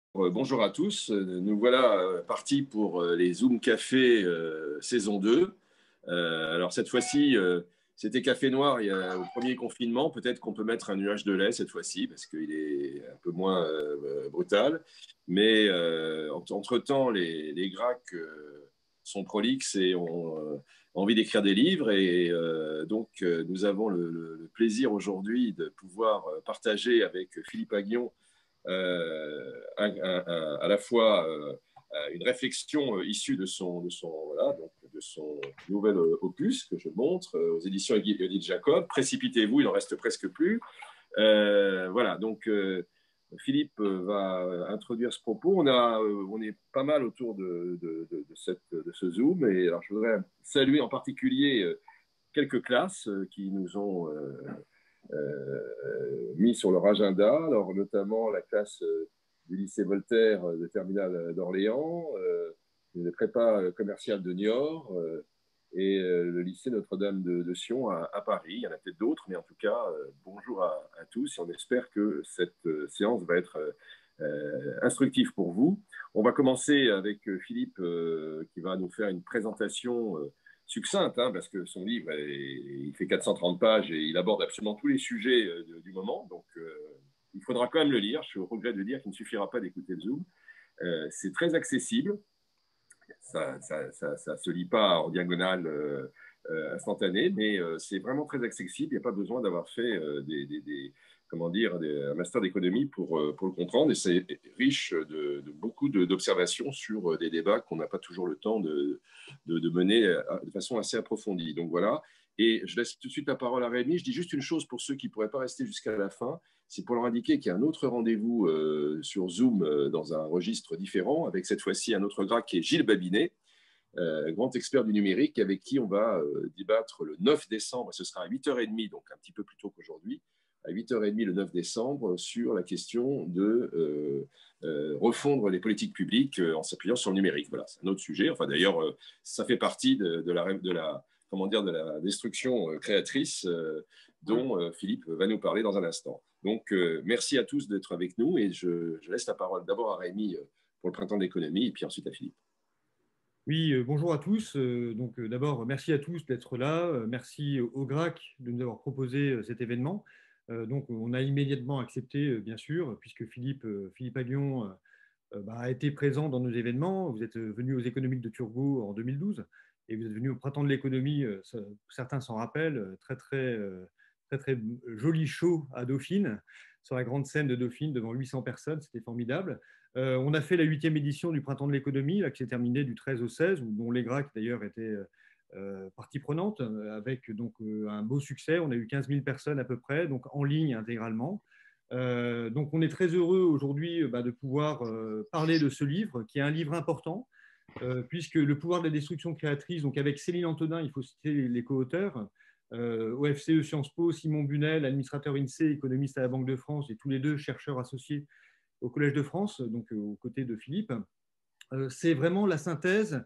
Bonjour à tous, nous voilà partis pour les Zoom Café saison 2. Alors cette fois-ci, c'était Café Noir au premier confinement. Peut-être qu'on peut mettre un nuage de lait cette fois-ci parce qu'il est un peu moins brutal. Mais entre-temps, les Gracs sont prolixes et ont envie d'écrire des livres. Et donc, nous avons le plaisir aujourd'hui de pouvoir partager avec Philippe Aghion à la fois une réflexion issue de son nouvel opus que je montre aux éditions Odile Jacob. Précipitez-vous, il n'en reste presque plus. Voilà, donc Philippe va introduire ce propos. On est pas mal autour de ce Zoom. Et alors, je voudrais saluer en particulier quelques classes qui nous ont mis sur leur agenda, alors notamment la classe du lycée Voltaire de Terminal d'Orléans, le prépa commercial de Niort et le lycée Notre-Dame de Sion à Paris. Il y en a peut-être d'autres, mais en tout cas, bonjour à tous et on espère que cette séance va être instructive pour vous. On va commencer avec Philippe qui va nous faire une présentation succincte, hein, parce que son livre, il fait 430 pages et il aborde absolument tous les sujets du moment. Donc, il faudra quand même le lire. Je suis au regret de dire qu'il ne suffira pas d'écouter le Zoom. C'est très accessible. Ça ne se lit pas en diagonale instantanée, mais c'est vraiment très accessible. Il n'y a pas besoin d'avoir fait un master d'économie pour le comprendre. Et c'est riche de beaucoup d'observations sur des débats qu'on n'a pas toujours le temps de mener de façon assez approfondie. Donc voilà. Et je laisse tout de suite la parole à Rémi. Je dis juste une chose pour ceux qui ne pourraient pas rester jusqu'à la fin. C'est pour leur indiquer qu'il y a un autre rendez-vous sur Zoom dans un registre différent, avec cette fois-ci un autre grec qui est Gilles Babinet, grand expert du numérique, avec qui on va débattre le 9 décembre. Ce sera à 8h30, donc un petit peu plus tôt qu'aujourd'hui, à 8h30 le 9 décembre, sur la question de refondre les politiques publiques en s'appuyant sur le numérique. Voilà, c'est un autre sujet. Enfin, d'ailleurs, ça fait partie de la destruction créatrice dont Philippe va nous parler dans un instant. Donc, merci à tous d'être avec nous et je laisse la parole d'abord à Rémi pour le printemps de l'économie et puis ensuite à Philippe. Oui, bonjour à tous. D'abord, merci à tous d'être là. Merci au GRAC de nous avoir proposé cet événement. Donc, on a immédiatement accepté, bien sûr, puisque Philippe Aghion a été présent dans nos événements. Vous êtes venu aux économiques de Turgot en 2012 et vous êtes venu au printemps de l'économie, certains s'en rappellent, très joli show à Dauphine, sur la grande scène de Dauphine devant 800 personnes. C'était formidable. On a fait la 8e édition du printemps de l'économie, qui s'est terminée du 13 au 16, dont les Gracs d'ailleurs étaient partie prenante, avec donc un beau succès. On a eu 15 000 personnes à peu près, donc en ligne intégralement. Donc on est très heureux aujourd'hui de pouvoir parler de ce livre, qui est un livre important, puisque Le pouvoir de la destruction créatrice, donc avec Céline Antonin, il faut citer les co-auteurs, OFCE Sciences Po, Simon Bunel, administrateur INSEE, économiste à la Banque de France, et tous les deux chercheurs associés au Collège de France, donc aux côtés de Philippe. C'est vraiment la synthèse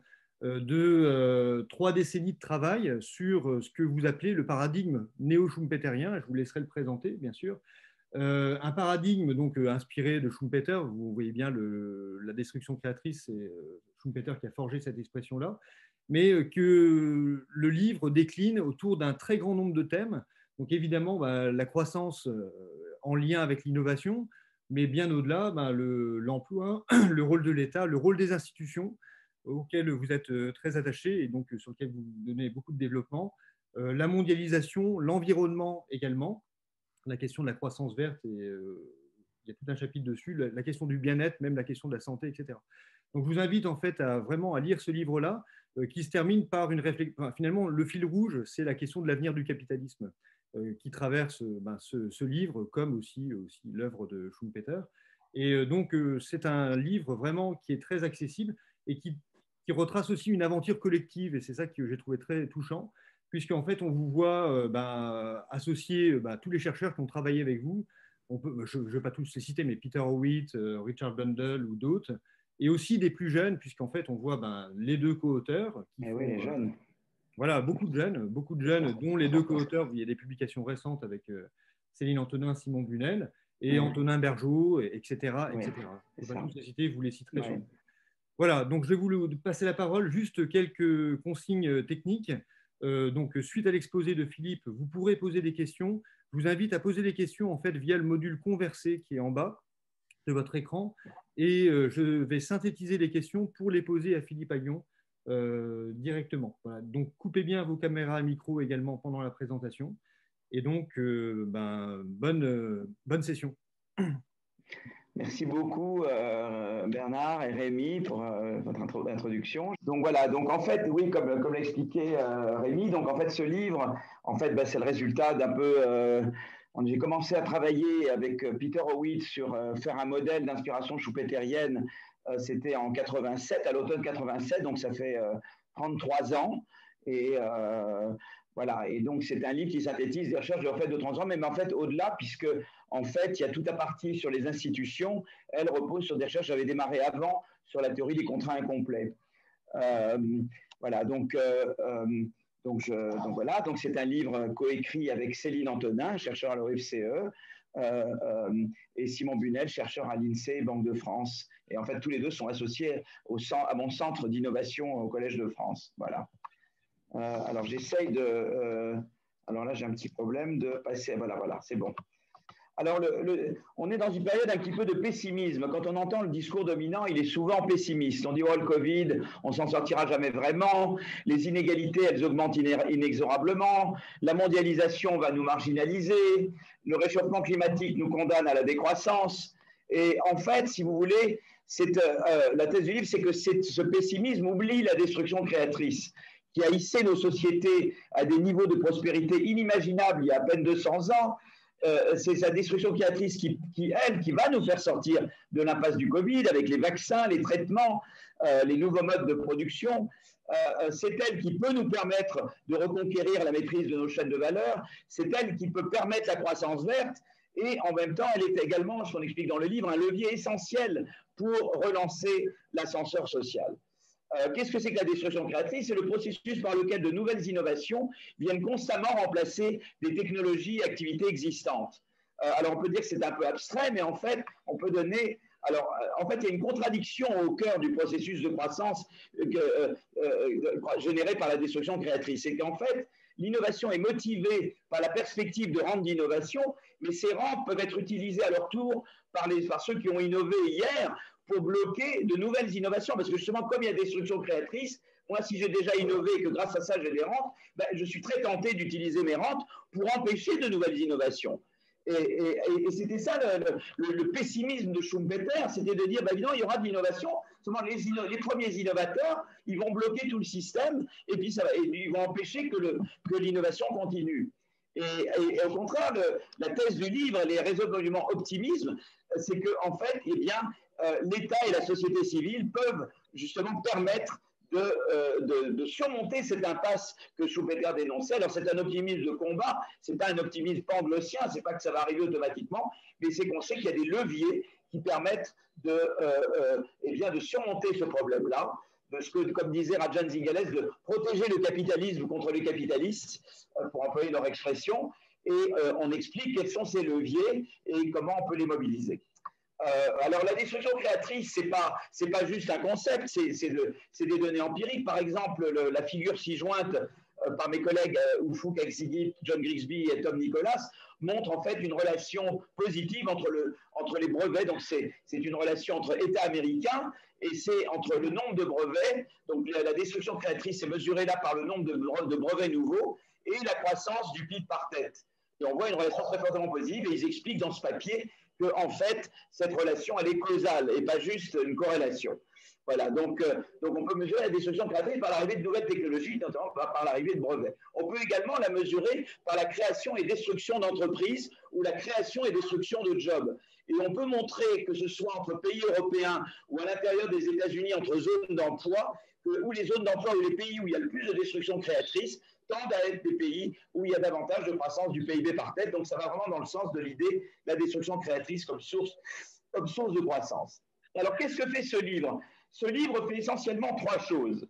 de 3 décennies de travail sur ce que vous appelez le paradigme néo-schumpeterien. Je vous laisserai le présenter, bien sûr. Un paradigme donc inspiré de Schumpeter. Vous voyez bien la destruction créatrice, c'est Schumpeter qui a forgé cette expression-là, mais que le livre décline autour d'un très grand nombre de thèmes. Donc évidemment, la croissance en lien avec l'innovation, mais bien au-delà, l'emploi, le rôle de l'État, le rôle des institutions auxquelles vous êtes très attachés et donc sur lesquelles vous donnez beaucoup de développement, la mondialisation, l'environnement également, la question de la croissance verte, et il y a tout un chapitre dessus, la question du bien-être, même la question de la santé, etc. Donc je vous invite en fait vraiment à lire ce livre-là, qui se termine par une réflexion. Enfin, finalement, le fil rouge, c'est la question de l'avenir du capitalisme, qui traverse ce livre, comme aussi l'œuvre de Schumpeter. Et donc, c'est un livre vraiment qui est très accessible et qui retrace aussi une aventure collective, et c'est ça que j'ai trouvé très touchant, puisqu'en fait, on vous voit associer tous les chercheurs qui ont travaillé avec vous. Je ne vais pas tous les citer, mais Peter Howitt, Richard Bundle ou d'autres, et aussi des plus jeunes, puisqu'en fait, on voit les 2 co-auteurs qui font, oui, les jeunes. Voilà, beaucoup de jeunes, dont les 2 co-auteurs. Il y a des publications récentes avec Céline Antonin, Simon Bunel. et Antonin Bergeau, etc. Oui, etc. Je ne vais pas tous les citer, je vous les citerai. Ouais. Voilà, donc je vais vous passer la parole, juste quelques consignes techniques. Donc, suite à l'exposé de Philippe, vous pourrez poser des questions. Je vous invite à poser des questions en fait via le module Converser qui est en bas de votre écran. Et je vais synthétiser les questions pour les poser à Philippe Aghion directement. Voilà. Donc, coupez bien vos caméras et micros également pendant la présentation. Et donc, bonne session. Merci beaucoup Bernard et Rémi pour votre introduction. Donc voilà, donc en fait, oui, comme l'expliquait Rémi, donc en fait ce livre, en fait, c'est le résultat d'un peu. J'ai commencé à travailler avec Peter Howitt sur faire un modèle d'inspiration schumpeterienne. C'était en 87, à l'automne 87, donc ça fait 33 ans. Et voilà, et donc c'est un livre qui synthétise des recherches de fait de 30 ans, mais en fait au-delà, puisque en fait il y a toute la partie sur les institutions, elle repose sur des recherches que j'avais démarré avant sur la théorie des contrats incomplets. Voilà, donc voilà, donc c'est un livre coécrit avec Céline Antonin, chercheur à l'OFCE, et Simon Bunel, chercheur à l'INSEE, Banque de France. Et en fait, tous les deux sont associés à mon centre d'innovation au Collège de France. Voilà. Alors, j'essaye de... alors là, j'ai un petit problème de passer... Voilà, c'est bon. Alors, on est dans une période un petit peu de pessimisme. Quand on entend le discours dominant, il est souvent pessimiste. On dit, oh, le Covid, on s'en sortira jamais vraiment. Les inégalités, elles augmentent inexorablement. La mondialisation va nous marginaliser. Le réchauffement climatique nous condamne à la décroissance. Et en fait, si vous voulez, la thèse du livre, c'est que ce pessimisme oublie la destruction créatrice qui a hissé nos sociétés à des niveaux de prospérité inimaginables il y a à peine 200 ans. C'est sa destruction créatrice qui va nous faire sortir de l'impasse du Covid avec les vaccins, les traitements, les nouveaux modes de production. C'est elle qui peut nous permettre de reconquérir la maîtrise de nos chaînes de valeur. C'est elle qui peut permettre la croissance verte. Et en même temps, elle est également, ce qu'on explique dans le livre, un levier essentiel pour relancer l'ascenseur social. Qu'est-ce que c'est que la destruction créatrice? C'est le processus par lequel de nouvelles innovations viennent constamment remplacer des technologies et activités existantes. Alors, on peut dire que c'est un peu abstrait, mais en fait, on peut donner... Alors, en fait, il y a une contradiction au cœur du processus de croissance généré par la destruction créatrice. C'est qu'en fait, l'innovation est motivée par la perspective de rentes d'innovation, mais ces rentes peuvent être utilisées à leur tour par ceux qui ont innové hier pour bloquer de nouvelles innovations. Parce que justement, comme il y a destruction créatrice, moi, si j'ai déjà innové et que grâce à ça, j'ai des rentes, je suis très tenté d'utiliser mes rentes pour empêcher de nouvelles innovations. Et c'était ça le pessimisme de Schumpeter, c'était de dire, évidemment, il y aura de l'innovation, seulement les premiers innovateurs, ils vont bloquer tout le système et puis ils vont empêcher que l'innovation continue. Et au contraire, la thèse du livre, les résolument optimisme, c'est qu'en fait, eh bien, l'État et la société civile peuvent justement permettre de surmonter cette impasse que Schumpeter dénonçait. Alors c'est un optimisme de combat, c'est pas un optimisme panglossien, c'est pas que ça va arriver automatiquement, mais c'est qu'on sait qu'il y a des leviers qui permettent eh bien, de surmonter ce problème-là. Comme disait Rajan Zingales, de protéger le capitalisme contre les capitalistes, pour employer leur expression, et on explique quels sont ces leviers et comment on peut les mobiliser. Alors la destruction créatrice, c'est pas juste un concept, c'est des données empiriques. Par exemple, la figure ci-jointe par mes collègues Ufuk Eksigit, John Grigsby et Tom Nicholas montre en fait une relation positive entre les brevets. Donc c'est une relation entre États américains et c'est entre le nombre de brevets. Donc la destruction créatrice est mesurée là par le nombre de brevets nouveaux et la croissance du PIB par tête. Et on voit une relation très fortement positive et ils expliquent dans ce papier que en fait cette relation elle est causale et pas juste une corrélation. Voilà, donc on peut mesurer la destruction créatrice par l'arrivée de nouvelles technologies, notamment par l'arrivée de brevets. On peut également la mesurer par la création et destruction d'entreprises ou la création et destruction de jobs. Et on peut montrer que ce soit entre pays européens ou à l'intérieur des États-Unis, entre zones d'emploi, où les zones d'emploi ou les pays où il y a le plus de destruction créatrice tendent à être des pays où il y a davantage de croissance du PIB par tête. Donc ça va vraiment dans le sens de l'idée de la destruction créatrice comme source de croissance. Alors qu'est-ce que fait ce livre? Ce livre fait essentiellement trois choses.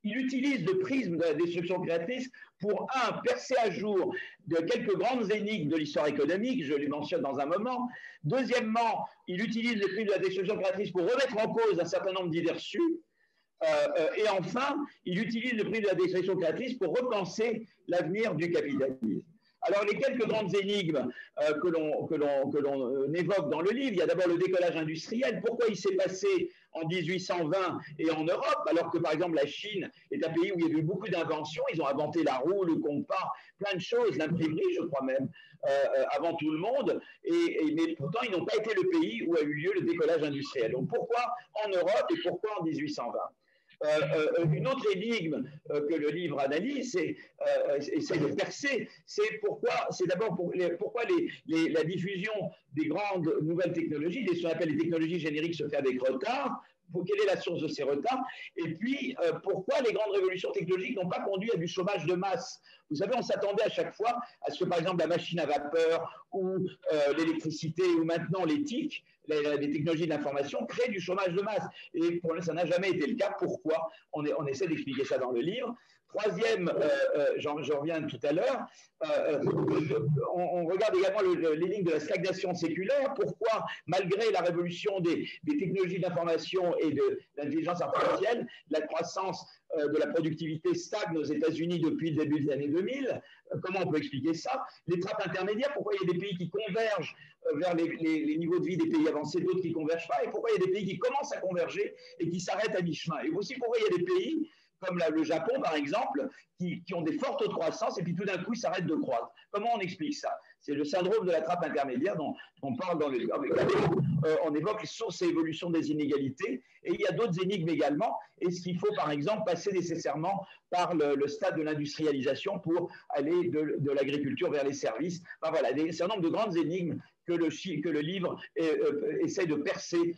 il utilise le prisme de la destruction créatrice pour, percer à jour de quelques grandes énigmes de l'histoire économique, je les mentionne dans un moment. Deuxièmement, il utilise le prisme de la destruction créatrice pour remettre en cause un certain nombre d'idées reçues. Et enfin, il utilise le prisme de la destruction créatrice pour repenser l'avenir du capitalisme. Alors, les quelques grandes énigmes que l'on évoque dans le livre, il y a d'abord le décollage industriel. Pourquoi il s'est passé en 1820 et en Europe, alors que, par exemple, la Chine est un pays où il y a eu beaucoup d'inventions. Ils ont inventé la roue, le compas, plein de choses, l'imprimerie, je crois même, avant tout le monde. Mais pourtant, ils n'ont pas été le pays où a eu lieu le décollage industriel. Donc, pourquoi en Europe et pourquoi en 1820 ? Une autre énigme que le livre analyse et essaie de percer, c'est d'abord pourquoi la diffusion des grandes nouvelles technologies, ce qu'on appelle les technologies génériques, se fait avec retard. Quelle est la source de ces retards? Et puis, pourquoi les grandes révolutions technologiques n'ont pas conduit à du chômage de masse? Vous savez, on s'attendait à chaque fois à ce que, par exemple, la machine à vapeur ou l'électricité ou maintenant les TIC, les technologies de l'information, créent du chômage de masse. Et ça n'a jamais été le cas. Pourquoi? On essaie d'expliquer ça dans le livre. Troisième, j'en reviens tout à l'heure, on regarde également l'énigme de la stagnation séculaire. Pourquoi, malgré la révolution des technologies d'information et de l'intelligence artificielle, la croissance de la productivité stagne aux États-Unis depuis le début des années 2000? Comment on peut expliquer ça? Les trappes intermédiaires, pourquoi il y a des pays qui convergent vers les niveaux de vie des pays avancés, d'autres qui ne convergent pas? Et pourquoi il y a des pays qui commencent à converger et qui s'arrêtent à mi-chemin? Et aussi pourquoi il y a des pays comme le Japon, par exemple, qui ont des forts taux de croissance et puis tout d'un coup, ils s'arrêtent de croître. Comment on explique ça? C'est le syndrome de la trappe intermédiaire dont on parle dans le livre. On évoque les sources et évolutions des inégalités. Et il y a d'autres énigmes également. Est-ce qu'il faut, par exemple, passer nécessairement par le stade de l'industrialisation pour aller de l'agriculture vers les services? Enfin, voilà, c'est un nombre de grandes énigmes que le livre essaie de percer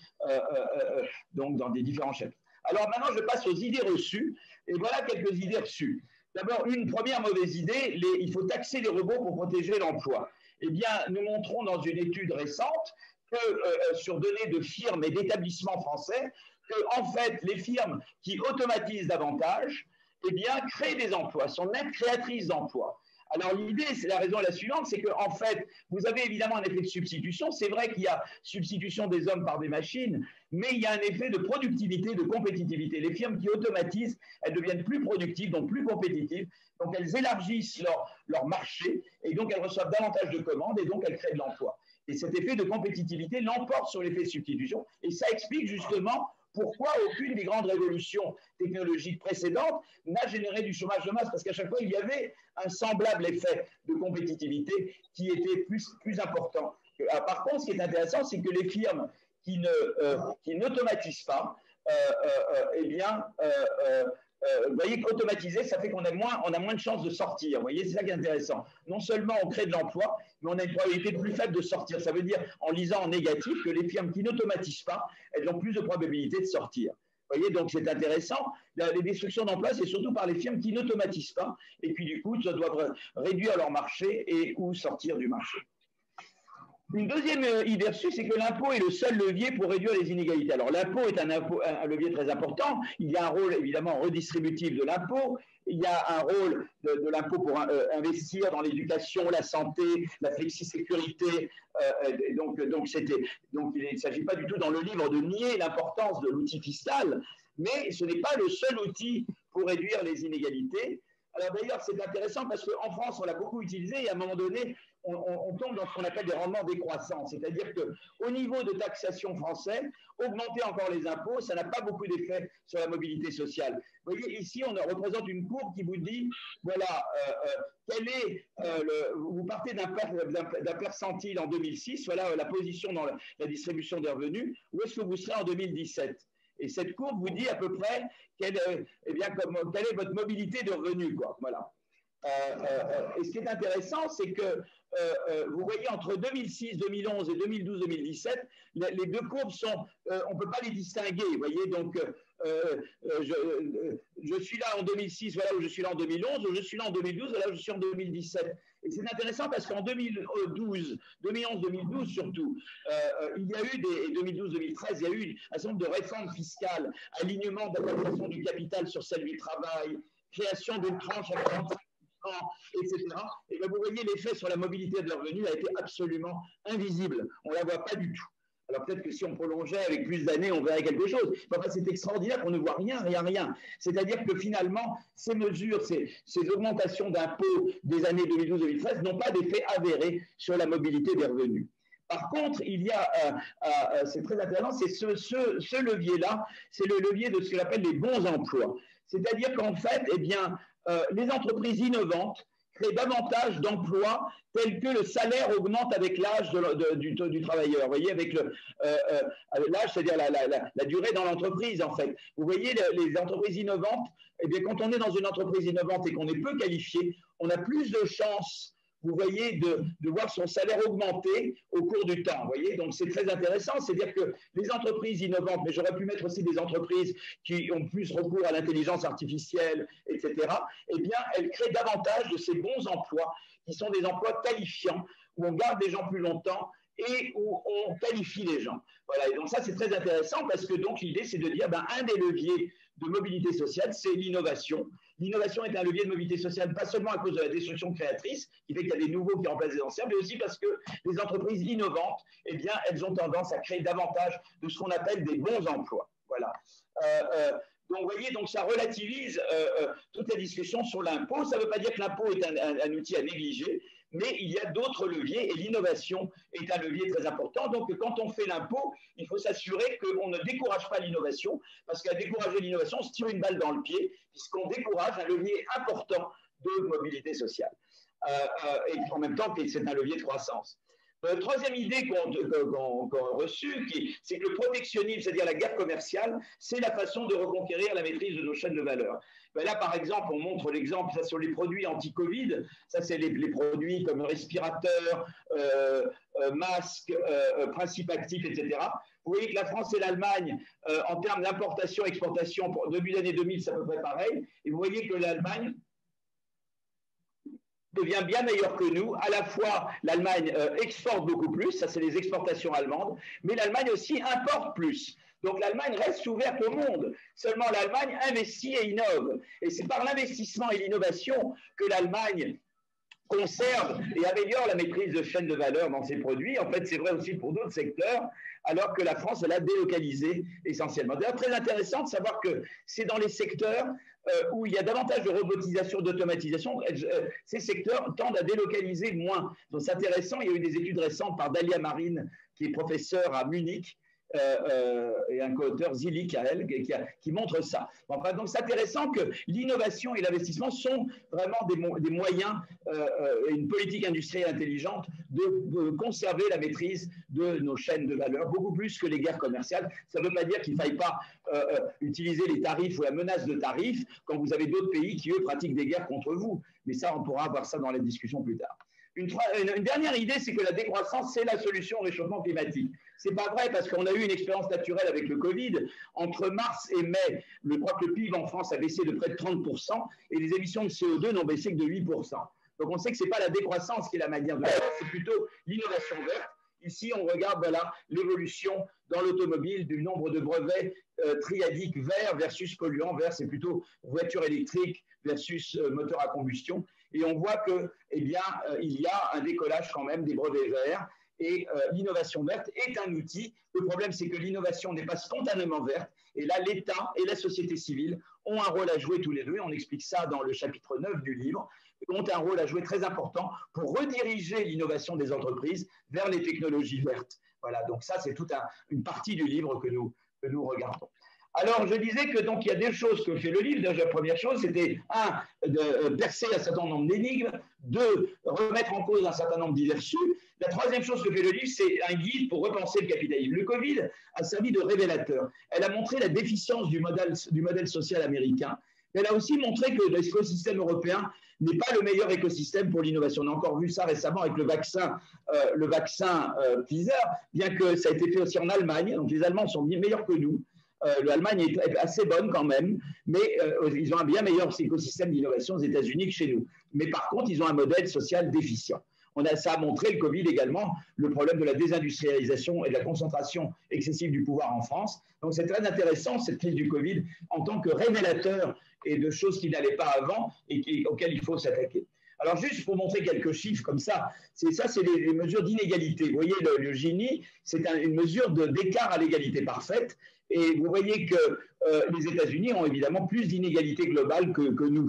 donc dans des différents chapitres. Alors maintenant, je passe aux idées reçues. Et voilà quelques idées reçues. D'abord, une première mauvaise idée, il faut taxer les robots pour protéger l'emploi. Eh bien, nous montrons dans une étude récente que, sur données de firmes et d'établissements français, que, en fait, les firmes qui automatisent davantage, eh bien, créent des emplois, sont nettes créatrices d'emplois. Alors l'idée, c'est la raison est la suivante, c'est qu'en fait, vous avez évidemment un effet de substitution. C'est vrai qu'il y a substitution des hommes par des machines, mais il y a un effet de productivité, de compétitivité. Les firmes qui automatisent, elles deviennent plus productives, donc plus compétitives. Donc elles élargissent leur marché et donc elles reçoivent davantage de commandes et donc elles créent de l'emploi. Et cet effet de compétitivité l'emporte sur l'effet de substitution. Et ça explique justement pourquoi aucune des grandes révolutions technologiques précédentes n'a généré du chômage de masse, parce qu'à chaque fois, il y avait un semblable effet de compétitivité qui était plus important. Par contre, ce qui est intéressant, c'est que les firmes qui n'automatisent pas, eh bien, vous voyez qu'automatiser, ça fait qu'on a moins de chances de sortir. Vous voyez, c'est ça qui est intéressant. Non seulement on crée de l'emploi, mais on a une probabilité plus faible de sortir. Ça veut dire, en lisant en négatif, que les firmes qui n'automatisent pas, elles ont plus de probabilité de sortir. Vous voyez, donc c'est intéressant. Les destructions d'emplois, c'est surtout par les firmes qui n'automatisent pas et qui, du coup, doivent réduire leur marché et ou sortir du marché. Une deuxième idée reçue, c'est que l'impôt est le seul levier pour réduire les inégalités. Alors l'impôt est un levier très important. Il y a un rôle évidemment redistributif de l'impôt. Il y a un rôle de l'impôt pour investir dans l'éducation, la santé, la flexisécurité. Donc il ne s'agit pas du tout dans le livre de nier l'importance de l'outil fiscal, mais ce n'est pas le seul outil pour réduire les inégalités. Alors d'ailleurs, c'est intéressant parce qu'en France, on l'a beaucoup utilisé et à un moment donné, on tombe dans ce qu'on appelle des rendements décroissants. C'est-à-dire qu'au niveau de taxation français, augmenter encore les impôts, ça n'a pas beaucoup d'effet sur la mobilité sociale. Vous voyez, ici, on représente une courbe qui vous dit, voilà, vous partez d'un percentile en 2006, voilà la position dans la distribution des revenus, où est-ce que vous serez en 2017 ? Et cette courbe vous dit à peu près quelle est votre mobilité de revenus, quoi. Voilà. Et ce qui est intéressant, c'est que vous voyez entre 2006, 2011 et 2012, 2017, les deux courbes sont, on ne peut pas les distinguer. Vous voyez, donc je suis là en 2006, voilà où je suis là en 2011, ou je suis là en 2012, voilà où je suis en 2017. Et c'est intéressant parce qu'en 2011-2012 surtout, il y a eu 2012-2013, il y a eu un certain nombre de réformes fiscales, alignement de la taxation du capital sur celle du travail, création d'une tranche à 45%, etc. Et bien vous voyez, l'effet sur la mobilité de leurs revenus a été absolument invisible. On ne la voit pas du tout. Alors peut-être que si on prolongeait avec plus d'années, on verrait quelque chose. Enfin, c'est extraordinaire qu'on ne voit rien. C'est-à-dire que finalement, ces mesures, ces augmentations d'impôts des années 2012-2013 n'ont pas d'effet avéré sur la mobilité des revenus. Par contre, il y a, c'est très intéressant, c'est ce levier-là, c'est le levier de ce qu'on appelle les bons emplois. C'est-à-dire qu'en fait, eh bien, les entreprises innovantes créent davantage d'emplois tels que le salaire augmente avec l'âge du travailleur. Vous voyez, avec l'âge, c'est-à-dire la durée dans l'entreprise, en fait. Vous voyez, les entreprises innovantes, eh bien, quand on est dans une entreprise innovante et qu'on est peu qualifié, on a plus de chances, vous voyez, de voir son salaire augmenter au cours du temps. Vous voyez, donc c'est très intéressant. C'est-à-dire que les entreprises innovantes, mais j'aurais pu mettre aussi des entreprises qui ont plus recours à l'intelligence artificielle, etc., eh bien, elles créent davantage de ces bons emplois qui sont des emplois qualifiants, où on garde les gens plus longtemps et où on qualifie les gens. Voilà, et donc ça, c'est très intéressant parce que donc l'idée, c'est de dire, ben, un des leviers de mobilité sociale, c'est l'innovation. L'innovation est un levier de mobilité sociale, pas seulement à cause de la destruction créatrice, qui fait qu'il y a des nouveaux qui remplacent les anciens, mais aussi parce que les entreprises innovantes, eh bien, elles ont tendance à créer davantage de ce qu'on appelle des bons emplois. Voilà. Donc, vous voyez, donc ça relativise toute la discussion sur l'impôt. Ça ne veut pas dire que l'impôt est un outil à négliger, mais il y a d'autres leviers et l'innovation est un levier très important. Donc, quand on fait l'impôt, il faut s'assurer qu'on ne décourage pas l'innovation, parce qu'à décourager l'innovation, on se tire une balle dans le pied, puisqu'on décourage un levier important de mobilité sociale. Et en même temps, c'est un levier de croissance. Troisième idée qu'on a reçue, c'est que le protectionnisme, c'est-à-dire la guerre commerciale, c'est la façon de reconquérir la maîtrise de nos chaînes de valeur. Ben là, par exemple, on montre l'exemple, ça sur les produits anti-Covid, ça c'est les produits comme respirateurs, masques, principes actifs, etc. Vous voyez que la France et l'Allemagne, en termes d'importation-exportation, pour début d'année 2000, c'est à peu près pareil, et vous voyez que l'Allemagne devient bien meilleur que nous. À la fois, l'Allemagne exporte beaucoup plus, ça c'est les exportations allemandes, mais l'Allemagne aussi importe plus. Donc l'Allemagne reste ouverte au monde. Seulement l'Allemagne investit et innove. Et c'est par l'investissement et l'innovation que l'Allemagne conserve et améliore la maîtrise de chaîne de valeur dans ses produits. En fait, c'est vrai aussi pour d'autres secteurs, alors que la France, elle a délocalisé essentiellement. D'ailleurs, très intéressant de savoir que c'est dans les secteurs où il y a davantage de robotisation, d'automatisation, ces secteurs tendent à délocaliser moins. Donc c'est intéressant, il y a eu des études récentes par Dalia Marine, qui est professeure à Munich, et un co-auteur, Zili Kael, qui montre ça. Enfin, donc c'est intéressant que l'innovation et l'investissement sont vraiment des moyens et une politique industrielle intelligente de conserver la maîtrise de nos chaînes de valeur, beaucoup plus que les guerres commerciales. Ça ne veut pas dire qu'il ne faille pas utiliser les tarifs ou la menace de tarifs quand vous avez d'autres pays qui, eux, pratiquent des guerres contre vous. Mais ça, on pourra voir ça dans la discussion plus tard. Une dernière idée, c'est que la décroissance, c'est la solution au réchauffement climatique. C'est pas vrai parce qu'on a eu une expérience naturelle avec le Covid. Entre mars et mai, je crois que le PIB en France a baissé de près de 30% et les émissions de CO2 n'ont baissé que de 8%. Donc on sait que c'est pas la décroissance qui est la manière de faire, c'est plutôt l'innovation verte. Ici, on regarde voilà, l'évolution dans l'automobile du nombre de brevets triadiques verts versus polluants. Vert, c'est plutôt voiture électrique versus moteur à combustion. Et on voit que, eh bien, il y a un décollage quand même des brevets verts. Et l'innovation verte est un outil. Le problème, c'est que l'innovation n'est pas spontanément verte. Et là, l'État et la société civile ont un rôle à jouer tous les deux. On explique ça dans le chapitre 9 du livre. Ils ont un rôle à jouer très important pour rediriger l'innovation des entreprises vers les technologies vertes. Voilà, donc ça, c'est toute une partie du livre que nous regardons. Alors, je disais que donc il y a des choses que fait le livre. Déjà, la première chose, c'était de percer un certain nombre d'énigmes, deux, remettre en cause un certain nombre d'idées reçues. La troisième chose que fait le livre, c'est un guide pour repenser le capitalisme. Le Covid a servi de révélateur. Elle a montré la déficience du modèle social américain. Elle a aussi montré que l'écosystème européen n'est pas le meilleur écosystème pour l'innovation. On a encore vu ça récemment avec le vaccin Pfizer, bien que ça a été fait aussi en Allemagne. Donc les Allemands sont bien meilleurs que nous. l'Allemagne est assez bonne quand même, mais ils ont un bien meilleur écosystème d'innovation aux États-Unis que chez nous. Mais par contre, ils ont un modèle social déficient. Ça a montré, le Covid également, le problème de la désindustrialisation et de la concentration excessive du pouvoir en France. Donc c'est très intéressant, cette crise du Covid, en tant que révélateur et de choses qui n'allaient pas avant et auxquelles il faut s'attaquer. Alors juste pour montrer quelques chiffres comme ça, c'est les mesures d'inégalité. Vous voyez, le Gini, c'est une mesure d'écart à l'égalité parfaite. Et vous voyez que les États-Unis ont évidemment plus d'inégalités globales que nous.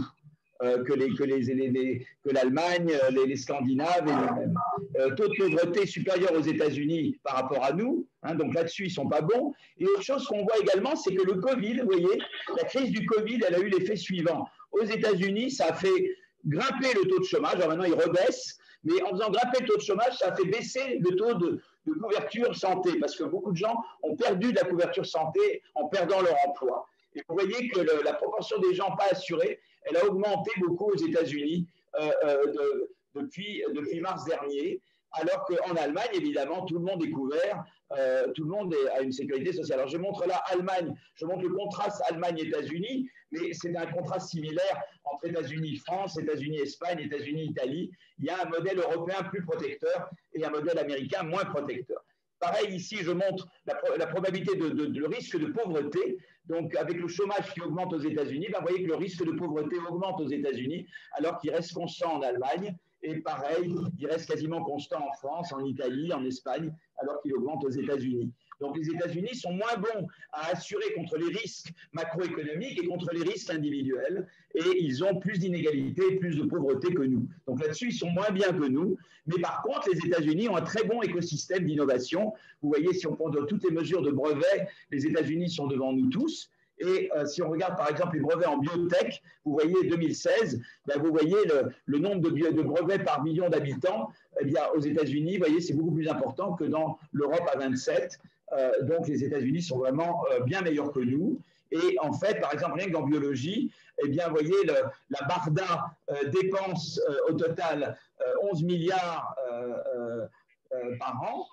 Que l'Allemagne, les Scandinaves et nous-mêmes. Taux de pauvreté supérieur aux États-Unis par rapport à nous, hein, donc là-dessus, ils ne sont pas bons. Et autre chose qu'on voit également, c'est que le Covid, vous voyez, la crise du Covid, elle a eu l'effet suivant. Aux États-Unis, ça a fait grimper le taux de chômage, alors maintenant il rebaisse, mais en faisant grimper le taux de chômage, ça a fait baisser le taux de couverture santé, parce que beaucoup de gens ont perdu de la couverture santé en perdant leur emploi. Et vous voyez que la proportion des gens pas assurés, elle a augmenté beaucoup aux États-Unis depuis mars dernier, alors qu'en Allemagne, évidemment, tout le monde est couvert, tout le monde a une sécurité sociale. Alors je montre là Allemagne, je montre le contraste Allemagne-États-Unis, mais c'est un contraste similaire entre États-Unis-France, États-Unis-Espagne, États-Unis-Italie. Il y a un modèle européen plus protecteur et un modèle américain moins protecteur. Pareil, ici, je montre la probabilité le risque de pauvreté. Donc, avec le chômage qui augmente aux États-Unis, ben, vous voyez que le risque de pauvreté augmente aux États-Unis, alors qu'il reste constant en Allemagne. Et pareil, il reste quasiment constant en France, en Italie, en Espagne, alors qu'il augmente aux États-Unis. Donc, les États-Unis sont moins bons à assurer contre les risques macroéconomiques et contre les risques individuels. Et ils ont plus d'inégalités, plus de pauvreté que nous. Donc là-dessus, ils sont moins bien que nous. Mais par contre, les États-Unis ont un très bon écosystème d'innovation. Vous voyez, si on prend toutes les mesures de brevets, les États-Unis sont devant nous tous. Et si on regarde par exemple les brevets en biotech, vous voyez 2016, ben vous voyez le nombre de brevets par million d'habitants. Eh bien, aux États-Unis, vous voyez, c'est beaucoup plus important que dans l'Europe à 27. Donc les États-Unis sont vraiment bien meilleurs que nous. Et en fait, par exemple, rien que dans biologie, eh bien, vous voyez, la BARDA dépense au total 11 milliards par an,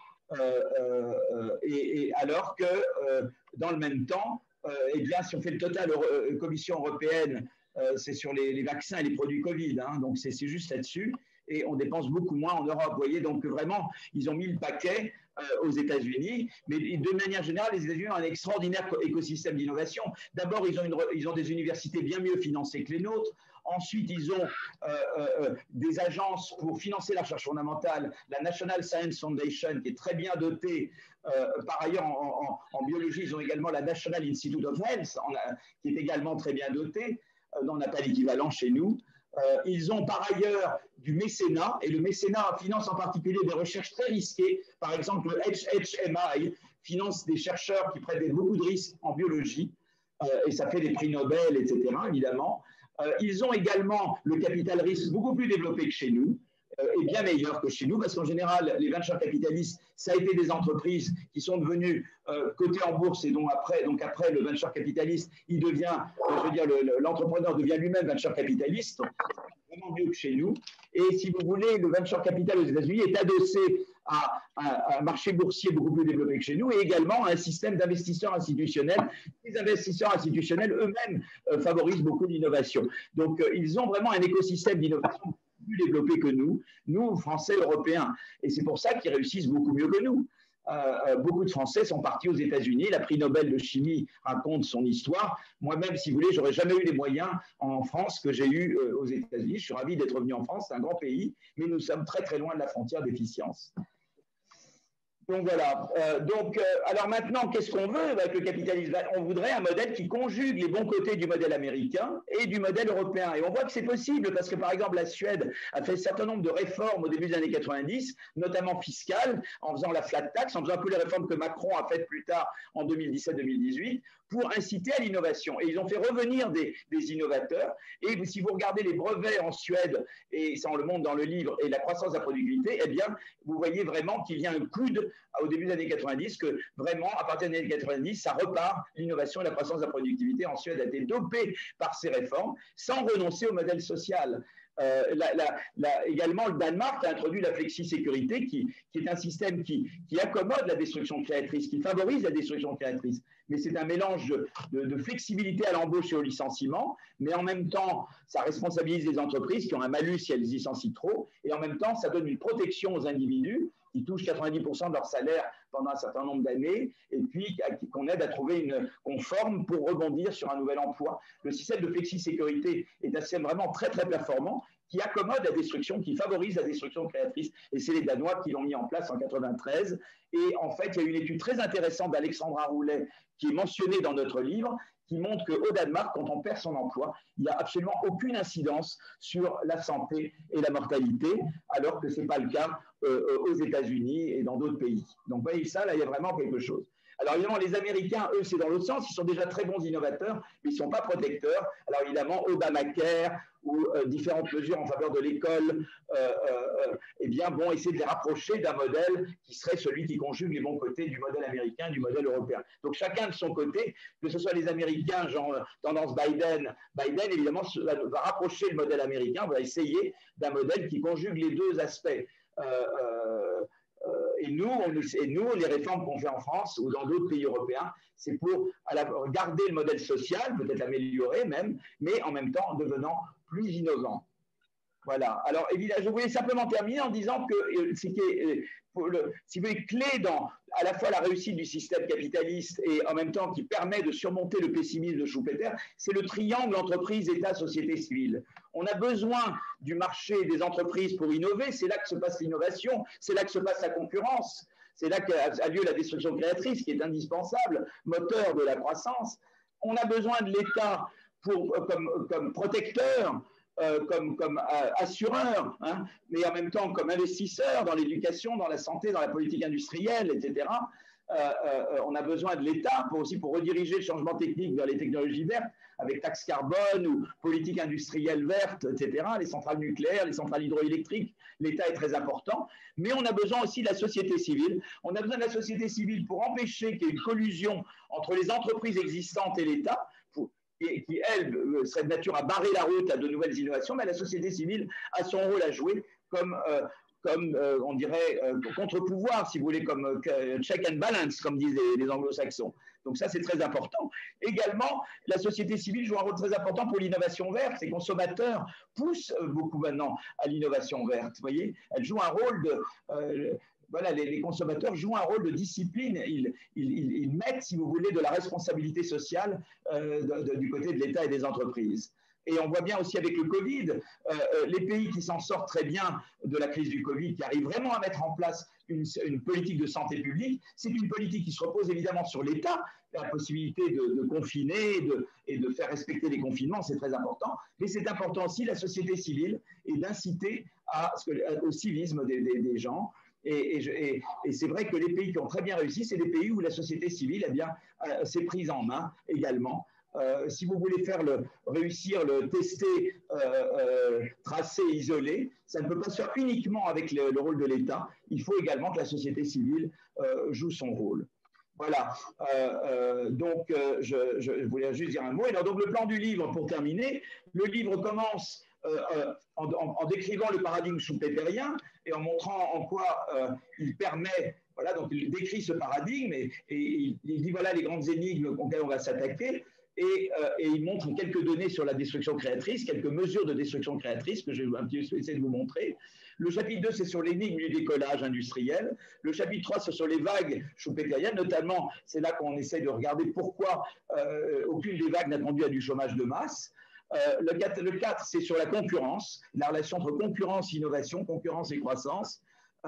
et alors que dans le même temps, eh bien, si on fait le total Commission européenne, c'est sur les vaccins et les produits Covid, hein, donc c'est juste là-dessus, et on dépense beaucoup moins en Europe. Vous voyez, donc vraiment, ils ont mis le paquet aux États-Unis, mais de manière générale, les États-Unis ont un extraordinaire écosystème d'innovation. D'abord, ils ont des universités bien mieux financées que les nôtres. Ensuite, ils ont des agences pour financer la recherche fondamentale, la National Science Foundation, qui est très bien dotée. Par ailleurs, en biologie, ils ont également la National Institute of Health, qui est également très bien dotée. On n'a pas l'équivalent chez nous. Ils ont par ailleurs du mécénat, et le mécénat finance en particulier des recherches très risquées. Par exemple, le HHMI finance des chercheurs qui prennent beaucoup de risques en biologie, et ça fait des prix Nobel, etc., évidemment. Ils ont également le capital risque beaucoup plus développé que chez nous, et bien meilleur que chez nous, parce qu'en général, les venture capitalistes, ça a été des entreprises qui sont devenues cotées en bourse, et donc après le venture capitaliste, il devient, je veux dire, l'entrepreneur devient lui-même venture capitaliste, donc c'est vraiment mieux que chez nous. Et si vous voulez, le venture capital aux États-Unis est adossé à un marché boursier beaucoup plus développé que chez nous, et également à un système d'investisseurs institutionnels. Les investisseurs institutionnels eux-mêmes favorisent beaucoup l'innovation. Donc, ils ont vraiment un écosystème d'innovation plus développé que nous, Français, Européens. Et c'est pour ça qu'ils réussissent beaucoup mieux que nous. Beaucoup de Français sont partis aux États-Unis. La prix Nobel de chimie raconte son histoire. Moi-même, si vous voulez, j'aurais jamais eu les moyens en France que j'ai eu aux États-Unis. Je suis ravi d'être venu en France. C'est un grand pays, mais nous sommes très très loin de la frontière d'efficience. Donc voilà. Alors maintenant, qu'est-ce qu'on veut avec le capitalisme? On voudrait un modèle qui conjugue les bons côtés du modèle américain et du modèle européen. Et on voit que c'est possible parce que, par exemple, la Suède a fait un certain nombre de réformes au début des années 90, notamment fiscales, en faisant la flat tax, en faisant un peu les réformes que Macron a faites plus tard en 2017-2018, pour inciter à l'innovation. Et ils ont fait revenir des innovateurs. Et si vous regardez les brevets en Suède, et ça on le montre dans le livre, et la croissance de la productivité, eh bien, vous voyez vraiment qu'il y a un coude au début des années 90, que vraiment, à partir des années 90, ça repart. L'innovation et la croissance de la productivité en Suède a été dopée par ces réformes, sans renoncer au modèle social. Également, le Danemark a introduit la flexi-sécurité, qui est un système qui accommode la destruction créatrice, qui favorise la destruction créatrice. Mais c'est un mélange de flexibilité à l'embauche et au licenciement, mais en même temps, ça responsabilise les entreprises qui ont un malus si elles licencient trop, et en même temps, ça donne une protection aux individus qui touchent 90% de leur salaire pendant un certain nombre d'années, et puis qu'on aide à trouver qu'on forme pour rebondir sur un nouvel emploi. Le système de flexi-sécurité est un système vraiment très, très performant, qui accommode la destruction, qui favorise la destruction créatrice. Et c'est les Danois qui l'ont mis en place en 1993. Et en fait, il y a une étude très intéressante d'Alexandra Roulet, qui est mentionnée dans notre livre, qui montre qu'au Danemark, quand on perd son emploi, il n'y a absolument aucune incidence sur la santé et la mortalité, alors que ce n'est pas le cas aux États-Unis et dans d'autres pays. Donc, vous voyez ça, là, il y a vraiment quelque chose. Alors, évidemment, les Américains, eux, c'est dans l'autre sens. Ils sont déjà très bons innovateurs, mais ils ne sont pas protecteurs. Alors, évidemment, Obamacare ou différentes mesures en faveur de l'école, eh bien, vont essayer de les rapprocher d'un modèle qui serait celui qui conjugue les bons côtés du modèle américain et du modèle européen. Donc, chacun de son côté, que ce soit les Américains, genre tendance Biden, évidemment, va rapprocher le modèle américain, va essayer d'un modèle qui conjugue les deux aspects. Et nous, les réformes qu'on fait en France ou dans d'autres pays européens, c'est pour garder le modèle social, peut-être l'améliorer même, mais en même temps en devenant plus innovant. Voilà. Alors, évidemment, je voulais simplement terminer en disant que ce qui est, si vous voulez, clé dans à la fois la réussite du système capitaliste et en même temps qui permet de surmonter le pessimisme de Schumpeter, c'est le triangle entreprise, État, société civile. On a besoin du marché et des entreprises pour innover, c'est là que se passe l'innovation, c'est là que se passe la concurrence, c'est là qu'a lieu la destruction créatrice qui est indispensable, moteur de la croissance. On a besoin de l'État comme protecteur, comme assureur, hein, mais en même temps comme investisseur dans l'éducation, dans la santé, dans la politique industrielle, etc. On a besoin de l'État aussi pour rediriger le changement technique vers les technologies vertes, avec taxe carbone ou politique industrielle verte, etc. Les centrales nucléaires, les centrales hydroélectriques, l'État est très important. Mais on a besoin aussi de la société civile. On a besoin de la société civile pour empêcher qu'il y ait une collusion entre les entreprises existantes et l'État, qui, elle, serait de nature à barrer la route à de nouvelles innovations, mais la société civile a son rôle à jouer comme on dirait, contre-pouvoir, si vous voulez, comme check and balance, comme disent les anglo-saxons. Donc ça, c'est très important. Également, la société civile joue un rôle très important pour l'innovation verte. Les consommateurs poussent beaucoup maintenant à l'innovation verte. Vous voyez, elle joue un rôle de... voilà, les consommateurs jouent un rôle de discipline. Ils mettent, si vous voulez, de la responsabilité sociale du côté de l'État et des entreprises. Et on voit bien aussi avec le Covid, les pays qui s'en sortent très bien de la crise du Covid, qui arrivent vraiment à mettre en place une politique de santé publique, c'est une politique qui se repose évidemment sur l'État, la possibilité de confiner et de faire respecter les confinements, c'est très important, mais c'est important aussi la société civile et d'inciter au civisme des gens. Et c'est vrai que les pays qui ont très bien réussi, c'est des pays où la société civile s'est prise en main également. Si vous voulez réussir le tester, tracer, isoler, ça ne peut pas se faire uniquement avec le rôle de l'État. Il faut également que la société civile joue son rôle. Voilà. Donc, je voulais juste dire un mot. Et alors, donc, le plan du livre, pour terminer, le livre commence en décrivant le paradigme schumpeterien et en montrant en quoi il permet. Voilà, donc il décrit ce paradigme et il dit voilà les grandes énigmes auxquelles on va s'attaquer. Et il montre quelques données sur la destruction créatrice, quelques mesures de destruction créatrice que je vais un petit peu essayer de vous montrer. Le chapitre 2, c'est sur l'énigme du décollage industriel. Le chapitre 3, c'est sur les vagues schumpeteriennes. Notamment, c'est là qu'on essaie de regarder pourquoi aucune des vagues n'a conduit à du chômage de masse. Le 4, c'est sur la concurrence, la relation entre concurrence, innovation, concurrence et croissance.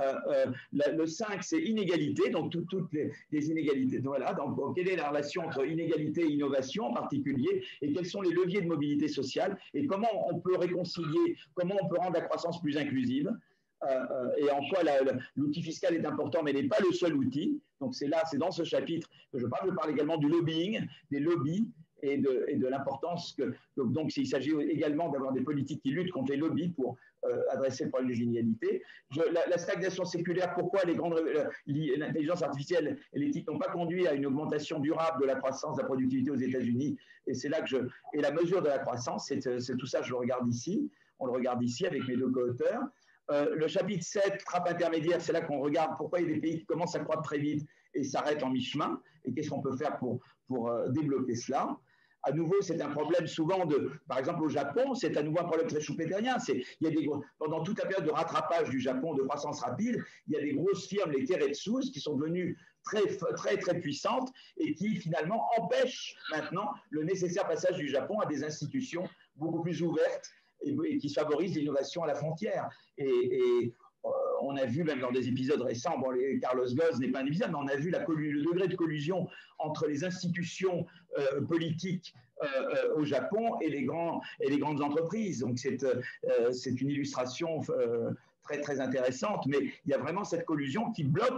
Le 5, c'est inégalité, donc toutes les inégalités. Voilà, donc quelle est la relation entre inégalité et innovation en particulier, et quels sont les leviers de mobilité sociale, et comment on peut réconcilier, comment on peut rendre la croissance plus inclusive, et en quoi l'outil fiscal est important, mais n'est pas le seul outil. Donc c'est dans ce chapitre que je parle. Je parle également du lobbying, des lobbies, et de l'importance donc il s'agit également d'avoir des politiques qui luttent contre les lobbies pour adresser le problème de l'inégalité. La stagnation séculaire, pourquoi l'intelligence artificielle et l'éthique n'ont pas conduit à une augmentation durable de la croissance, de la productivité aux États-Unis, et c'est là et la mesure de la croissance, c'est tout ça, je le regarde ici. On le regarde ici avec mes deux co-auteurs. Le chapitre 7, trappe intermédiaire, c'est là qu'on regarde pourquoi il y a des pays qui commencent à croître très vite et s'arrêtent en mi-chemin, et qu'est-ce qu'on peut faire pour débloquer cela. À nouveau, c'est un problème souvent par exemple au Japon, c'est à nouveau un problème très schumpeterien. Pendant toute la période de rattrapage du Japon, de croissance rapide, il y a des grosses firmes, les Keiretsus, qui sont devenues très, très, très puissantes et qui finalement empêchent maintenant le nécessaire passage du Japon à des institutions beaucoup plus ouvertes et qui favorisent l'innovation à la frontière. On a vu, même dans des épisodes récents, Carlos Ghosn n'est pas un épisode, mais on a vu le degré de collusion entre les institutions politiques au Japon et les grandes entreprises. Donc c'est une illustration très, très intéressante, mais il y a vraiment cette collusion qui bloque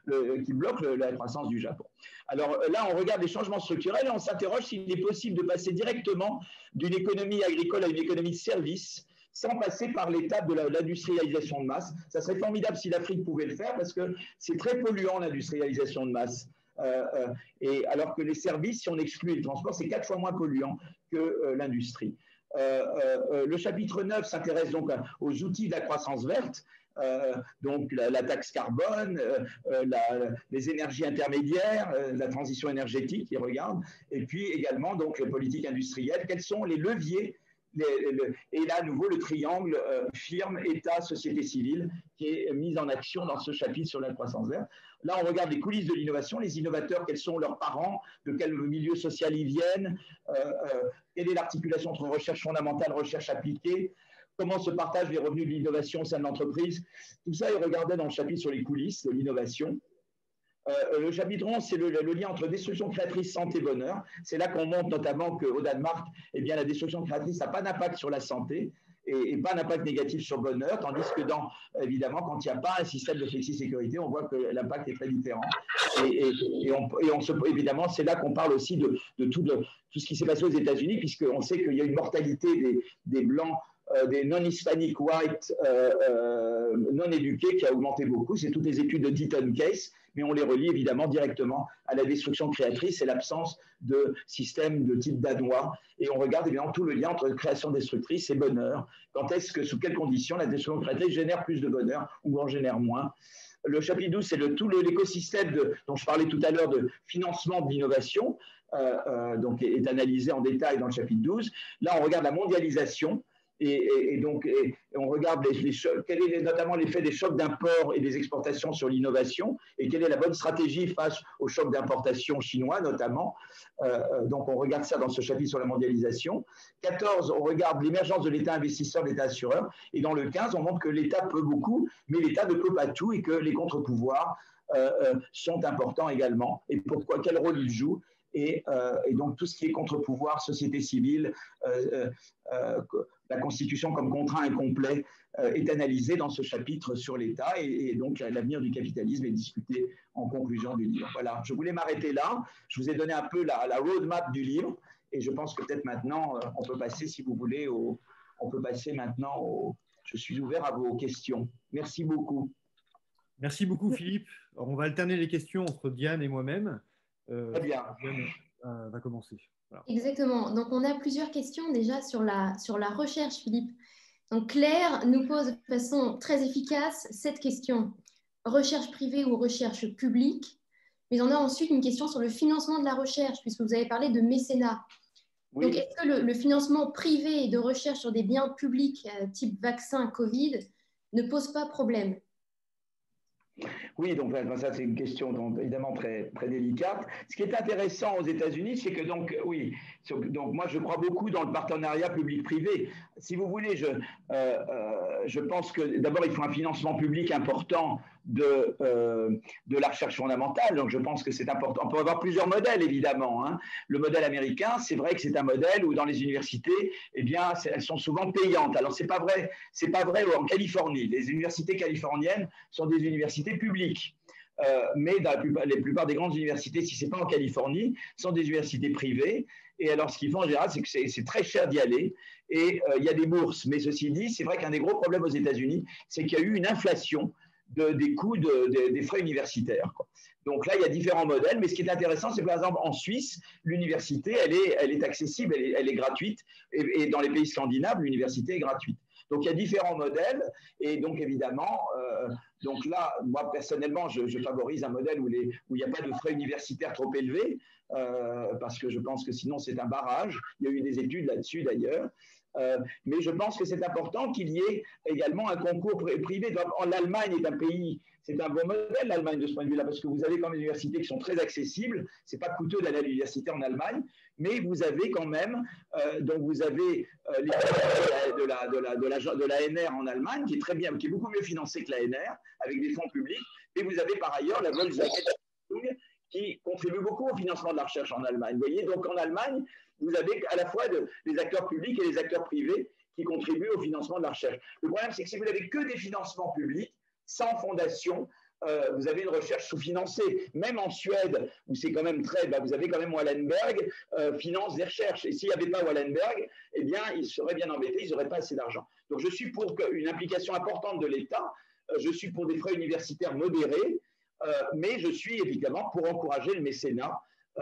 la croissance du Japon. Alors là, on regarde les changements structurels et on s'interroge s'il est possible de passer directement d'une économie agricole à une économie de services, sans passer par l'étape de l'industrialisation de masse. Ça serait formidable si l'Afrique pouvait le faire, parce que c'est très polluant, l'industrialisation de masse. Et alors que les services, si on exclut le transport, c'est 4 fois moins polluant que l'industrie. Le chapitre 9 s'intéresse donc aux outils de la croissance verte, donc la taxe carbone, les énergies intermédiaires, la transition énergétique, il regarde, et puis également donc les politiques industrielles. Quels sont les leviers et là, à nouveau, le triangle firme, État, société civile qui est mis en action dans ce chapitre sur la croissance verte. Là, on regarde les coulisses de l'innovation, les innovateurs, quels sont leurs parents, de quel milieu social ils viennent, quelle est l'articulation entre recherche fondamentale, recherche appliquée, comment se partagent les revenus de l'innovation au sein de l'entreprise. Tout ça est regardé dans le chapitre sur les coulisses de l'innovation. Le chapitre 11, c'est le lien entre destruction créatrice, santé, bonheur. C'est là qu'on montre notamment qu'au Danemark, eh bien, la destruction créatrice n'a pas d'impact sur la santé et pas d'impact négatif sur le bonheur, tandis que évidemment, quand il n'y a pas un système de flexi-sécurité, on voit que l'impact est très différent. Évidemment, c'est là qu'on parle aussi de tout ce qui s'est passé aux États-Unis, puisqu'on sait qu'il y a une mortalité des Blancs, des non-hispanic white non éduqués qui a augmenté beaucoup. C'est toutes les études de Deaton Case, mais on les relie évidemment directement à la destruction créatrice et l'absence de système de type danois. Et on regarde évidemment tout le lien entre création destructrice et bonheur. Sous quelles conditions la destruction créatrice génère plus de bonheur ou en génère moins. Le chapitre 12, c'est tout l'écosystème dont je parlais tout à l'heure de financement de l'innovation, donc est analysé en détail dans le chapitre 12. Là, on regarde la mondialisation. Et donc, on regarde quel est notamment l'effet des chocs d'import et des exportations sur l'innovation et quelle est la bonne stratégie face aux chocs d'importation chinois notamment. Donc, on regarde ça dans ce chapitre sur la mondialisation. 14, on regarde l'émergence de l'État investisseur, de l'État assureur. Et dans le 15, on montre que l'État peut beaucoup, mais l'État ne peut pas tout et que les contre-pouvoirs sont importants également. Et pourquoi, quel rôle ils jouent. Et donc, tout ce qui est contre-pouvoir, société civile, la Constitution comme contrat incomplet est analysé dans ce chapitre sur l'État et donc l'avenir du capitalisme est discuté en conclusion du livre. Voilà, je voulais m'arrêter là. Je vous ai donné un peu la roadmap du livre et je pense que peut-être maintenant, on peut passer, si vous voulez, je suis ouvert à vos questions. Merci beaucoup. Merci beaucoup, Philippe. Alors, on va alterner les questions entre Diane et moi-même. Très bien. Diane va commencer. Voilà. Exactement. Donc, on a plusieurs questions déjà sur la recherche, Philippe. Donc, Claire nous pose de façon très efficace cette question. Recherche privée ou recherche publique? Mais on a ensuite une question sur le financement de la recherche, puisque vous avez parlé de mécénat. Oui. Donc, est-ce que le financement privé de recherche sur des biens publics type vaccin Covid ne pose pas problème? Oui, donc ça c'est une question évidemment très, très délicate. Ce qui est intéressant aux États-Unis, c'est que donc moi je crois beaucoup dans le partenariat public-privé. Si vous voulez, je pense que d'abord il faut un financement public important de la recherche fondamentale. Donc je pense que c'est important. On peut avoir plusieurs modèles évidemment. Hein. Le modèle américain, c'est vrai que c'est un modèle où dans les universités, eh bien, elles sont souvent payantes. Alors c'est pas vrai en Californie. Les universités californiennes sont des universités publiques. Mais dans la plupart des grandes universités, si ce n'est pas en Californie, sont des universités privées. Et alors, ce qu'ils font en général, c'est que c'est très cher d'y aller. Et il y a des bourses. Mais ceci dit, c'est vrai qu'un des gros problèmes aux États-Unis, c'est qu'il y a eu une inflation des coûts des frais universitaires, quoi. Donc là, il y a différents modèles. Mais ce qui est intéressant, c'est que par exemple, en Suisse, l'université, elle est accessible, elle est gratuite. Et dans les pays scandinaves, l'université est gratuite. Donc il y a différents modèles, et donc évidemment, donc là, moi personnellement, je favorise un modèle où il n'y a pas de frais universitaires trop élevés, parce que je pense que sinon c'est un barrage. Il y a eu des études là-dessus d'ailleurs. Mais je pense que c'est important qu'il y ait également un concours privé. L'Allemagne est un pays, c'est un bon modèle, l'Allemagne, de ce point de vue-là, parce que vous avez quand même des universités qui sont très accessibles. Ce n'est pas coûteux d'aller à l'université en Allemagne, mais vous avez quand même, donc vous avez de l'ANR en Allemagne, qui est très bien, qui est beaucoup mieux financée que l'ANR, avec des fonds publics, et vous avez par ailleurs la Volkswagen qui contribue beaucoup au financement de la recherche en Allemagne. Vous voyez, donc en Allemagne, vous avez à la fois des acteurs publics et des acteurs privés qui contribuent au financement de la recherche. Le problème, c'est que si vous n'avez que des financements publics, sans fondation, vous avez une recherche sous-financée. Même en Suède, où c'est quand même vous avez quand même Wallenberg finance des recherches. Et s'il n'y avait pas Wallenberg, eh bien, ils seraient bien embêtés, ils n'auraient pas assez d'argent. Donc, je suis pour une implication importante de l'État. Je suis pour des frais universitaires modérés, mais je suis évidemment pour encourager le mécénat.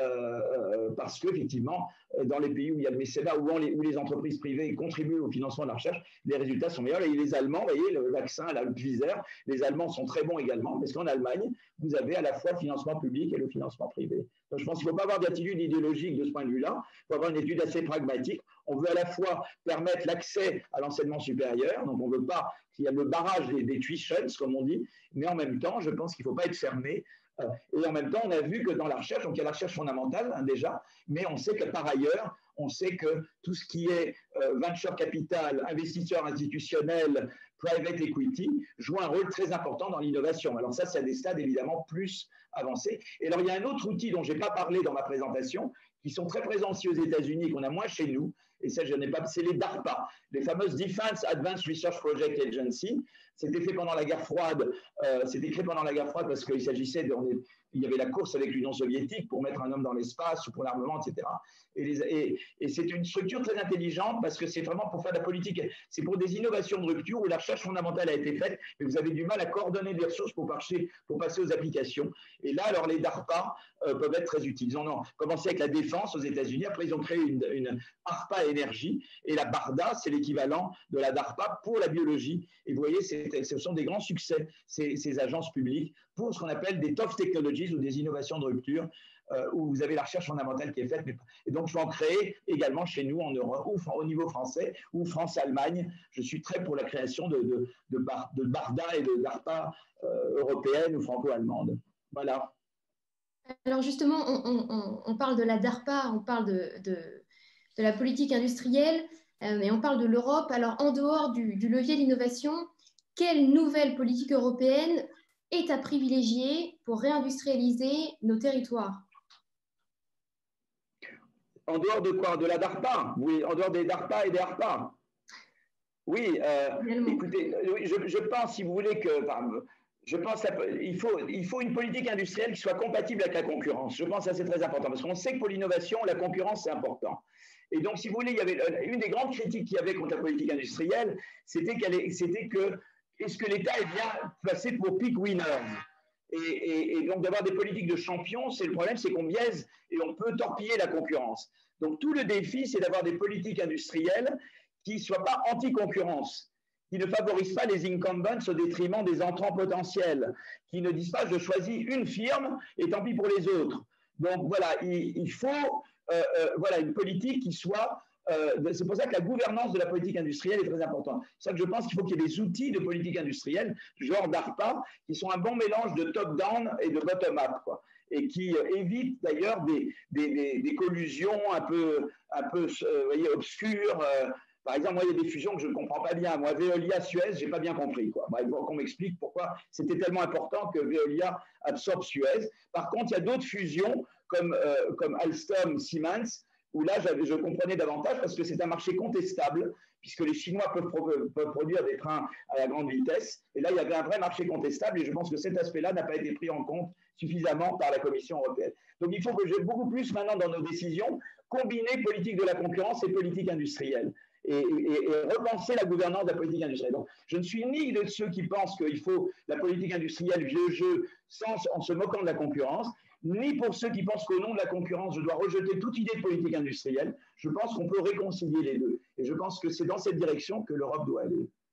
Parce qu'effectivement, dans les pays où il y a le mécénat, où les entreprises privées contribuent au financement de la recherche, les résultats sont meilleurs. Et les Allemands, vous voyez, le vaccin, le Pfizer, les Allemands sont très bons également, parce qu'en Allemagne, vous avez à la fois le financement public et le financement privé. Donc, je pense qu'il ne faut pas avoir d'attitude idéologique de ce point de vue-là, il faut avoir une étude assez pragmatique. On veut à la fois permettre l'accès à l'enseignement supérieur, donc on ne veut pas qu'il y ait le barrage des tuitions, comme on dit, mais en même temps, je pense qu'il ne faut pas être fermé. Et en même temps, on a vu que dans la recherche, donc il y a la recherche fondamentale déjà, mais on sait que par ailleurs, on sait que tout ce qui est venture capital, investisseurs institutionnels, private equity, joue un rôle très important dans l'innovation. Alors ça, c'est à des stades évidemment plus avancés. Et alors, il y a un autre outil dont je n'ai pas parlé dans ma présentation, qui sont très présents aussi aux États-Unis, qu'on a moins chez nous, et ça, je n'ai pas, c'est les DARPA, les fameuses Defense Advanced Research Project Agency. C'était fait pendant la guerre froide, c'était créé pendant la guerre froide parce qu'il s'agissait il y avait la course avec l'Union soviétique pour mettre un homme dans l'espace ou pour l'armement, etc. Et c'est une structure très intelligente parce que c'est vraiment pour faire de la politique. C'est pour des innovations de rupture où la recherche fondamentale a été faite, mais vous avez du mal à coordonner les ressources pour passer aux applications. Et là, alors les DARPA peuvent être très utiles. Ils ont commencé avec la défense aux États-Unis, après ils ont créé une ARPA énergie, et la BARDA, c'est l'équivalent de la DARPA pour la biologie. Et vous voyez, ce sont des grands succès, ces agences publiques, pour ce qu'on appelle des tough technologies ou des innovations de rupture, où vous avez la recherche fondamentale qui est faite. Et donc, je vais en créer également chez nous en Europe, ou au niveau français, ou France-Allemagne. Je suis très pour la création de BARDA et de DARPA européennes ou franco-allemandes. Voilà. Alors justement, on parle de la DARPA, on parle de la politique industrielle, et on parle de l'Europe. Alors, en dehors du levier d'innovation, quelle nouvelle politique européenne est à privilégier pour réindustrialiser nos territoires? En dehors de quoi? De la DARPA? Oui, en dehors des DARPA et des ARPA. Oui, écoutez, je pense, si vous voulez, je pense qu'il faut une politique industrielle qui soit compatible avec la concurrence. Je pense que ça, c'est très important, parce qu'on sait que pour l'innovation, la concurrence, c'est important. Et donc, si vous voulez, il y avait une des grandes critiques qu'il y avait contre la politique industrielle, c'était que est-ce que l'État est bien placé pour pick winners? Et donc, d'avoir des politiques de champions, le problème, c'est qu'on biaise et on peut torpiller la concurrence. Donc, tout le défi, c'est d'avoir des politiques industrielles qui ne soient pas anti-concurrence, qui ne favorisent pas les incumbents au détriment des entrants potentiels, qui ne disent pas je choisis une firme et tant pis pour les autres. Donc, voilà, il faut voilà, une politique qui soit... c'est pour ça que la gouvernance de la politique industrielle est très importante. C'est ça que je pense qu'il faut qu'il y ait des outils de politique industrielle, genre DARPA, qui sont un bon mélange de top-down et de bottom-up, quoi, et qui évitent d'ailleurs des collusions un peu voyez, obscures. Par exemple, moi, il y a des fusions que je ne comprends pas bien. Moi, Veolia-Suez, je n'ai pas bien compris, quoi. Bref, qu'on m'explique pourquoi c'était tellement important que Veolia absorbe Suez. Par contre, il y a d'autres fusions comme Alstom-Siemens, où là, je comprenais davantage parce que c'est un marché contestable, puisque les Chinois peuvent produire des trains à la grande vitesse. Et là, il y avait un vrai marché contestable, et je pense que cet aspect-là n'a pas été pris en compte suffisamment par la Commission européenne. Donc, il faut que j'ai beaucoup plus maintenant dans nos décisions combiner politique de la concurrence et politique industrielle. Et repenser la gouvernance de la politique industrielle. Donc, je ne suis ni de ceux qui pensent qu'il faut la politique industrielle vieux jeu en se moquant de la concurrence, ni pour ceux qui pensent qu'au nom de la concurrence, je dois rejeter toute idée de politique industrielle. Je pense qu'on peut réconcilier les deux. Et je pense que c'est dans cette direction que l'Europe doit aller.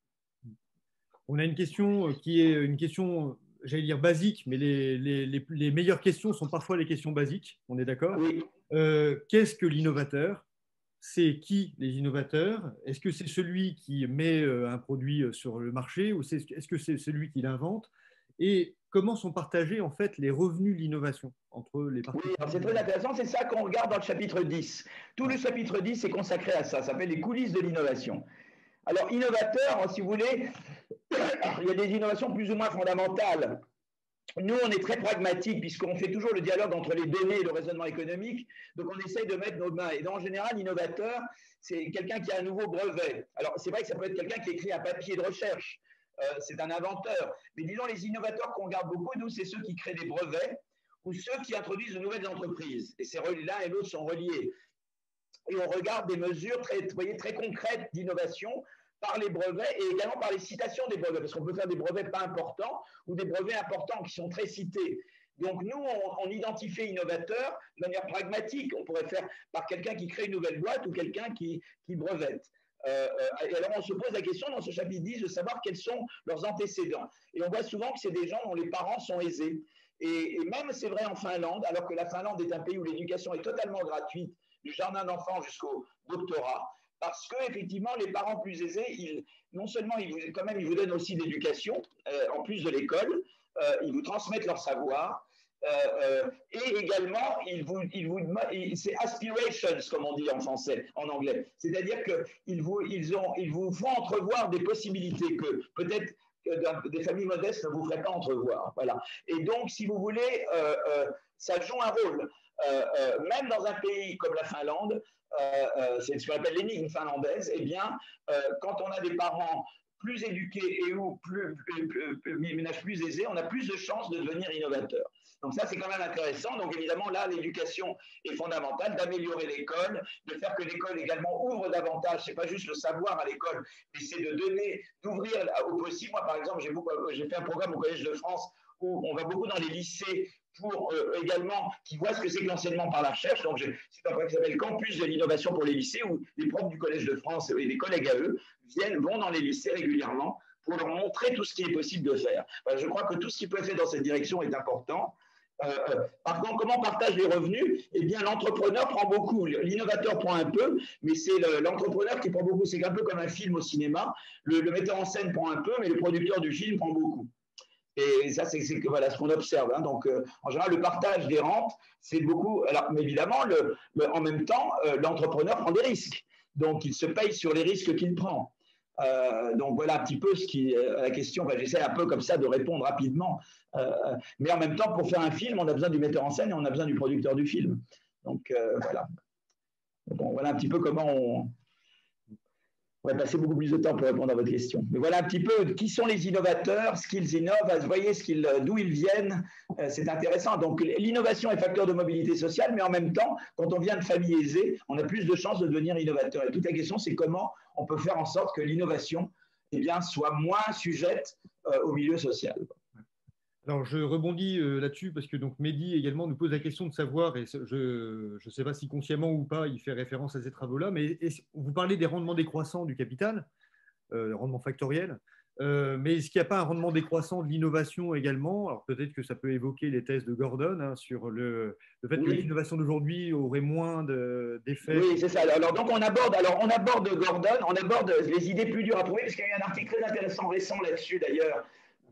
On a une question qui est une question, j'allais dire basique, mais les meilleures questions sont parfois les questions basiques, on est d'accord? Oui. Qu'est-ce que l'innovateur? C'est qui les innovateurs? Est-ce que c'est celui qui met un produit sur le marché ou est-ce que c'est celui qui l'invente? Et comment sont partagés en fait les revenus de l'innovation entre les Oui, parties? c'est très intéressant, c'est ça qu'on regarde dans le chapitre 10. Tout le chapitre 10 est consacré à ça s'appelle les coulisses de l'innovation. Alors, innovateur, si vous voulez, il y a des innovations plus ou moins fondamentales. Nous, on est très pragmatique puisqu'on fait toujours le dialogue entre les données et le raisonnement économique. Donc, on essaye de mettre nos mains. Et en général, l'innovateur, c'est quelqu'un qui a un nouveau brevet. Alors, c'est vrai que ça peut être quelqu'un qui écrit un papier de recherche. C'est un inventeur. Mais disons, les innovateurs qu'on regarde beaucoup, nous, c'est ceux qui créent des brevets ou ceux qui introduisent de nouvelles entreprises. Et l'un et l'autre sont reliés. Et on regarde des mesures très concrètes d'innovation par les brevets et également par les citations des brevets, parce qu'on peut faire des brevets pas importants ou des brevets importants qui sont très cités. Donc nous, on identifie innovateur de manière pragmatique. On pourrait faire par quelqu'un qui crée une nouvelle boîte ou quelqu'un qui brevette. Et alors on se pose la question dans ce chapitre 10 de savoir quels sont leurs antécédents. Et on voit souvent que c'est des gens dont les parents sont aisés. Et même c'est vrai en Finlande, alors que la Finlande est un pays où l'éducation est totalement gratuite, du jardin d'enfants jusqu'au doctorat, parce que effectivement les parents plus aisés, non seulement ils vous donnent aussi d'éducation en plus de l'école, ils vous transmettent leur savoir. Et également, c'est aspirations, comme on dit en français, en anglais. C'est-à-dire qu'ils vous font entrevoir des possibilités que peut-être des familles modestes ne vous feraient pas entrevoir. Voilà. Et donc, si vous voulez, ça joue un rôle. Même dans un pays comme la Finlande, c'est ce qu'on appelle l'énigme finlandaise, eh bien, quand on a des parents plus éduqués et ou ménages plus aisés, on a plus de chances de devenir innovateur. Donc ça, c'est quand même intéressant. Donc évidemment, là, l'éducation est fondamentale, d'améliorer l'école, de faire que l'école également ouvre davantage. C'est pas juste le savoir à l'école, mais c'est d'ouvrir au possible. Moi, par exemple, j'ai fait un programme au Collège de France où on va beaucoup dans les lycées pour également qui voient ce que c'est que l'enseignement par la recherche. Donc, c'est un programme qui s'appelle Campus de l'innovation pour les lycées, où les profs du Collège de France et les collègues à eux vont dans les lycées régulièrement pour leur montrer tout ce qui est possible de faire. Je crois que tout ce qui peut être fait dans cette direction est important. Par contre, comment on partage les revenus? Eh bien, l'entrepreneur prend beaucoup, l'innovateur prend un peu, mais c'est l'entrepreneur qui prend beaucoup. C'est un peu comme un film au cinéma. Le metteur en scène prend un peu, mais le producteur du film prend beaucoup. Et ça, c'est voilà, ce qu'on observe. Hein. Donc, en général, le partage des rentes, c'est beaucoup. Alors, mais évidemment, en même temps, l'entrepreneur prend des risques. Donc, il se paye sur les risques qu'il prend. Donc, voilà un petit peu la question. J'essaie un peu comme ça de répondre rapidement. Mais en même temps, pour faire un film, on a besoin du metteur en scène et on a besoin du producteur du film. Donc, voilà. Bon, voilà un petit peu comment on va passer beaucoup plus de temps pour répondre à votre question. Mais voilà un petit peu qui sont les innovateurs, ce qu'ils innovent, vous voyez d'où ils viennent, c'est intéressant. Donc l'innovation est facteur de mobilité sociale, mais en même temps, quand on vient de familles aisées, on a plus de chances de devenir innovateur. Et toute la question, c'est comment on peut faire en sorte que l'innovation soit moins sujette au milieu social. Alors, je rebondis là-dessus parce que donc Mehdi également nous pose la question de savoir, et je ne sais pas si consciemment ou pas, il fait référence à ces travaux-là, mais vous parlez des rendements décroissants du capital, rendement factoriel, mais est-ce qu'il n'y a pas un rendement décroissant de l'innovation également? Alors peut-être que ça peut évoquer les thèses de Gordon hein, sur le fait que l'innovation d'aujourd'hui aurait moins d'effets. Oui, c'est ça. Alors donc on aborde Gordon, on aborde les idées plus dures à trouver, parce qu'il y a eu un article très intéressant récent là-dessus d'ailleurs,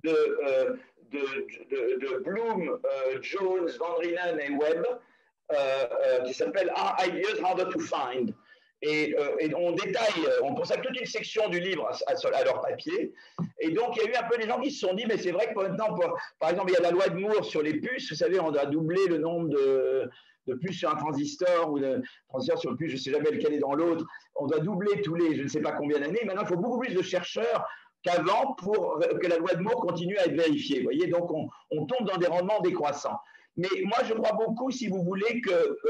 de Bloom, Jones, Van Rinen et Webb, qui s'appelle Are Ideas Harder to Find? Et on détaille, on consacre toute une section du livre à leur papier. Et donc, il y a eu un peu des gens qui se sont dit, mais c'est vrai que maintenant, par exemple, il y a la loi de Moore sur les puces. Vous savez, on a doublé le nombre de puces sur un transistor ou de transistors sur le puce, je ne sais jamais lequel est dans l'autre. On doit doubler tous les je ne sais pas combien d'années. Maintenant, il faut beaucoup plus de chercheurs qu'avant pour que la loi de Moore continue à être vérifiée. Vous voyez, donc on tombe dans des rendements décroissants. Mais moi, je crois beaucoup, si vous voulez,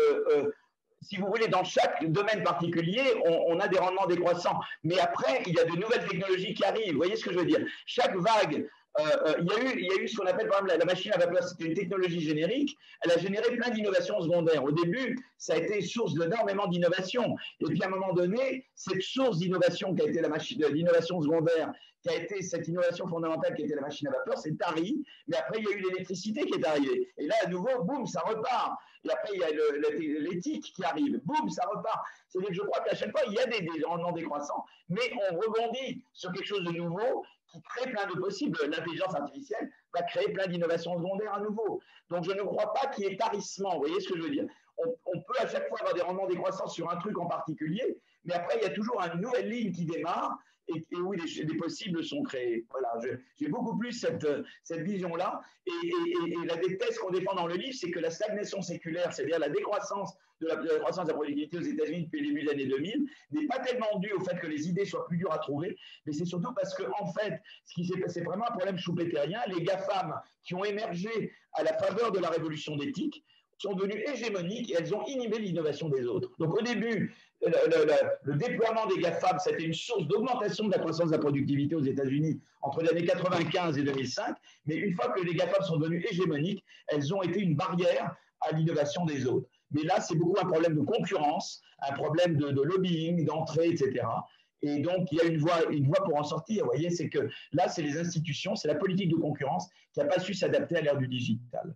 dans chaque domaine particulier, on a des rendements décroissants. Mais après, il y a de nouvelles technologies qui arrivent. Vous voyez ce que je veux dire? Chaque vague il y a eu ce qu'on appelle par exemple la machine à vapeur, c'était une technologie générique, elle a généré plein d'innovations secondaires. Au début, ça a été source d'énormément d'innovations. Et puis à un moment donné, cette source d'innovation qui a été l'innovation secondaire, qui a été cette innovation fondamentale qui a été la machine à vapeur, c'est tari. Mais après, il y a eu l'électricité qui est arrivée. Et là, à nouveau, boum, ça repart. Et après, il y a l'éthique qui arrive. Boum, ça repart. C'est-à-dire que je crois qu'à chaque fois, il y a des rendements décroissants, mais on rebondit sur quelque chose de nouveau qui crée plein de possibles. L'intelligence artificielle va créer plein d'innovations secondaires à nouveau. Donc, je ne crois pas qu'il y ait tarissement. Vous voyez ce que je veux dire? On peut à chaque fois avoir des rendements décroissants sur un truc en particulier, mais après, il y a toujours une nouvelle ligne qui démarre et où les possibles sont créés. Voilà, j'ai beaucoup plus cette vision-là. Et la thèse qu'on défend dans le livre, c'est que la stagnation séculaire, c'est-à-dire la décroissance de la croissance de la productivité aux États-Unis depuis le début des années 2000, n'est pas tellement due au fait que les idées soient plus dures à trouver, mais c'est surtout parce que, en fait, ce qui s'est passé, c'est vraiment un problème schumpeterien. Les GAFAM qui ont émergé à la faveur de la révolution d'éthique sont devenues hégémoniques et elles ont inhibé l'innovation des autres. Donc au début, le déploiement des GAFAM, c'était une source d'augmentation de la croissance de la productivité aux États-Unis entre les années 95 et 2005, mais une fois que les GAFAM sont devenues hégémoniques, elles ont été une barrière à l'innovation des autres. Mais là, c'est beaucoup un problème de concurrence, un problème de lobbying, d'entrée, etc. Et donc, il y a une voie pour en sortir. Vous voyez, c'est que là, c'est les institutions, c'est la politique de concurrence qui n'a pas su s'adapter à l'ère du digital.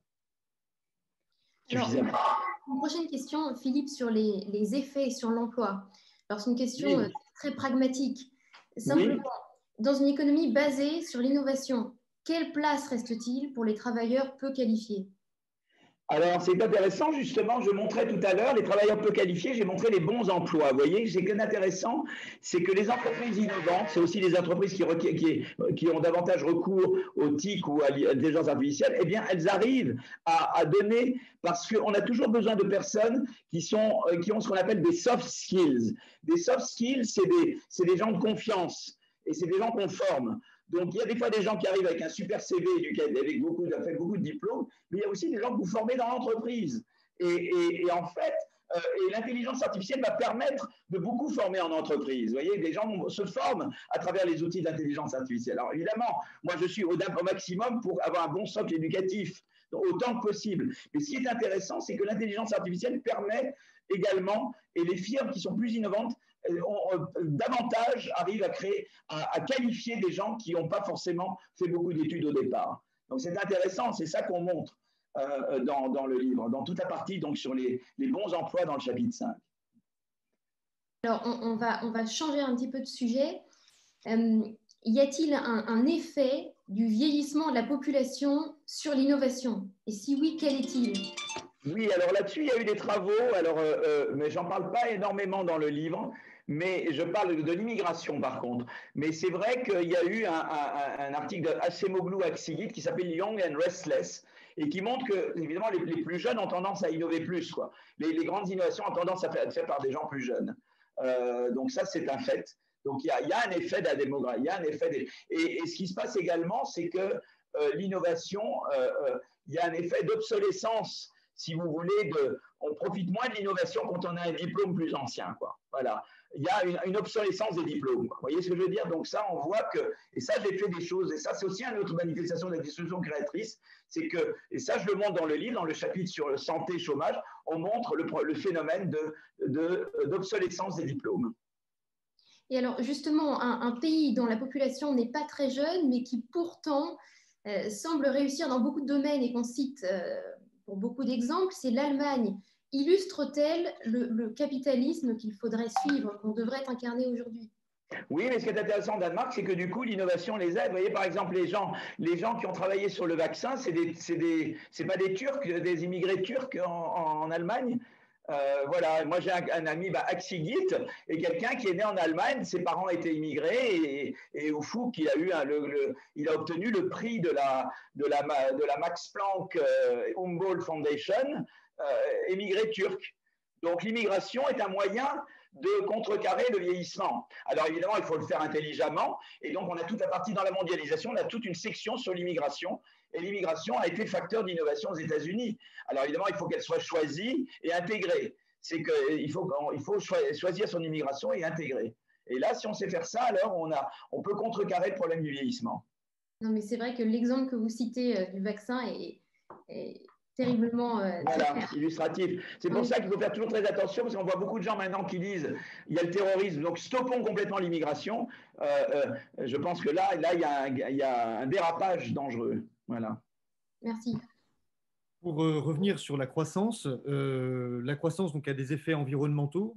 Alors, une prochaine question, Philippe, sur les effets sur l'emploi. Alors, c'est une question très pragmatique. Simplement, dans une économie basée sur l'innovation, quelle place reste-t-il pour les travailleurs peu qualifiés? Alors, c'est intéressant, justement, je montrais tout à l'heure les travailleurs peu qualifiés, j'ai montré les bons emplois. Vous voyez, c'est que d'intéressant, c'est que les entreprises innovantes, c'est aussi les entreprises qui ont davantage recours aux TIC ou à l'intelligence artificielle, eh bien, elles arrivent à donner, parce qu'on a toujours besoin de personnes qui ont ce qu'on appelle des soft skills. Des soft skills, c'est des gens de confiance et c'est des gens qu'on forme. Donc, il y a des fois des gens qui arrivent avec un super CV, avec beaucoup de diplômes, mais il y a aussi des gens que vous formez dans l'entreprise. Et en fait, l'intelligence artificielle va permettre de beaucoup former en entreprise. Vous voyez, des gens se forment à travers les outils d'intelligence artificielle. Alors, évidemment, moi, je suis au maximum pour avoir un bon socle éducatif, autant que possible. Mais ce qui est intéressant, c'est que l'intelligence artificielle permet également, et les firmes qui sont plus innovantes, davantage arrivent à qualifier des gens qui n'ont pas forcément fait beaucoup d'études au départ. Donc c'est intéressant, c'est ça qu'on montre dans le livre, dans toute la partie donc, sur les bons emplois dans le chapitre 5. Alors on va changer un petit peu de sujet. Y a-t-il un effet du vieillissement de la population sur l'innovation? Et si oui, quel est-il? Oui, alors là-dessus, il y a eu des travaux, mais j'en parle pas énormément dans le livre, mais je parle de l'immigration par contre. Mais c'est vrai qu'il y a eu un article de Acemoglu Aksigit qui s'appelle Young and Restless et qui montre que, évidemment, les plus jeunes ont tendance à innover plus, quoi. Les grandes innovations ont tendance à être faites par des gens plus jeunes. Donc ça, c'est un fait. Donc il y a un effet de la démographie, il y a un effet et ce qui se passe également, c'est que l'innovation, il y a un effet d'obsolescence. Si vous voulez, on profite moins de l'innovation quand on a un diplôme plus ancien, quoi. Voilà. Il y a une obsolescence des diplômes. Vous voyez ce que je veux dire? Donc ça, on voit que, et ça, j'ai fait des choses, et ça, c'est aussi une autre manifestation de la destruction créatrice, c'est que, et ça, je le montre dans le livre, dans le chapitre sur santé, chômage, on montre le phénomène d'obsolescence des diplômes. Et alors, justement, un pays dont la population n'est pas très jeune, mais qui pourtant semble réussir dans beaucoup de domaines et qu'on cite pour beaucoup d'exemples, c'est l'Allemagne. Illustre-t-elle le capitalisme qu'il faudrait suivre, qu'on devrait incarner aujourd'hui? Oui, mais ce qui est intéressant au Danemark, c'est que du coup, l'innovation les aide. Vous voyez, par exemple, les gens qui ont travaillé sur le vaccin, c'est pas des Turcs, des immigrés turcs en Allemagne. Voilà, moi j'ai un ami, Aksigit, et quelqu'un qui est né en Allemagne, ses parents étaient immigrés, et au fou qu'il a eu il a obtenu le prix de la Max Planck Humboldt Foundation, émigré turc. Donc l'immigration est un moyen de contrecarrer le vieillissement. Alors évidemment, il faut le faire intelligemment, et donc on a toute la partie dans la mondialisation, on a toute une section sur l'immigration, et l'immigration a été facteur d'innovation aux États-Unis. Alors évidemment, il faut qu'elle soit choisie et intégrée. C'est qu'il faut choisir son immigration et intégrer. Et là, si on sait faire ça, alors on peut contrecarrer le problème du vieillissement. Non, mais c'est vrai que l'exemple que vous citez du vaccin est terriblement Voilà, clair. illustratif. C'est pour ça qu'il faut faire toujours très attention, parce qu'on voit beaucoup de gens maintenant qui disent il y a le terrorisme, donc stoppons complètement l'immigration. Je pense que là il y a un dérapage dangereux. Voilà. Merci. Pour revenir sur la croissance donc, a des effets environnementaux.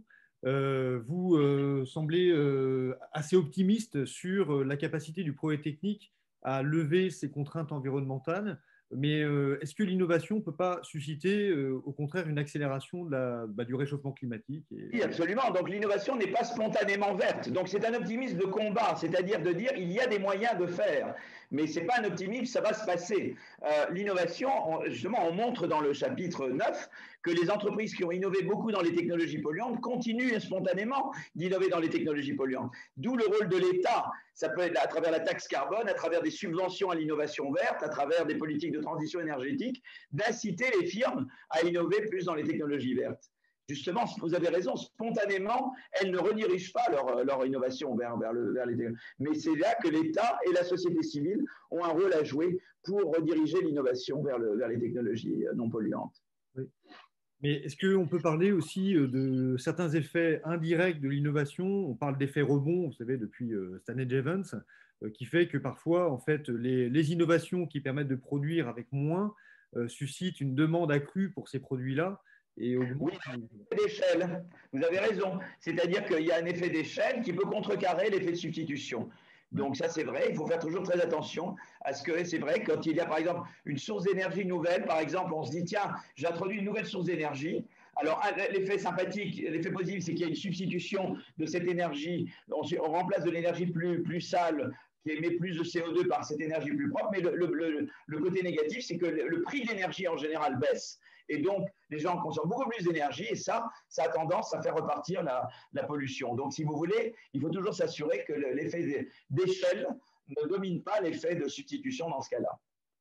Vous semblez assez optimiste sur la capacité du progrès technique à lever ces contraintes environnementales, mais est-ce que l'innovation ne peut pas susciter au contraire une accélération du réchauffement climatique Oui, absolument. Donc l'innovation n'est pas spontanément verte. Donc c'est un optimisme de combat, c'est-à-dire de dire il y a des moyens de faire. Mais ce n'est pas un optimisme, ça va se passer. L'innovation, justement, on montre dans le chapitre 9 que les entreprises qui ont innové beaucoup dans les technologies polluantes continuent spontanément d'innover dans les technologies polluantes. D'où le rôle de l'État. Ça peut être à travers la taxe carbone, à travers des subventions à l'innovation verte, à travers des politiques de transition énergétique, d'inciter les firmes à innover plus dans les technologies vertes. Justement, vous avez raison, spontanément, elles ne redirigent pas leur innovation vers les technologies. Mais c'est là que l'État et la société civile ont un rôle à jouer pour rediriger l'innovation vers les technologies non polluantes. Oui. Mais est-ce qu'on peut parler aussi de certains effets indirects de l'innovation? On parle d'effets rebond, vous savez, depuis Stanley Jevons, qui fait que parfois, en fait, les innovations qui permettent de produire avec moins suscitent une demande accrue pour ces produits-là. Et oui, d'échelle, vous avez raison. C'est-à-dire qu'il y a un effet d'échelle qui peut contrecarrer l'effet de substitution. Donc ça, c'est vrai, il faut faire toujours très attention à ce que c'est vrai, quand il y a par exemple une source d'énergie nouvelle, par exemple, on se dit, tiens, j'introduis une nouvelle source d'énergie. Alors, l'effet sympathique, l'effet positif, c'est qu'il y a une substitution de cette énergie, on remplace de l'énergie plus sale, qui émet plus de CO2 par cette énergie plus propre, mais le côté négatif, c'est que le prix de l'énergie en général baisse. Et donc, les gens consomment beaucoup plus d'énergie et ça a tendance à faire repartir la pollution. Donc, si vous voulez, il faut toujours s'assurer que l'effet d'échelle ne domine pas l'effet de substitution dans ce cas-là.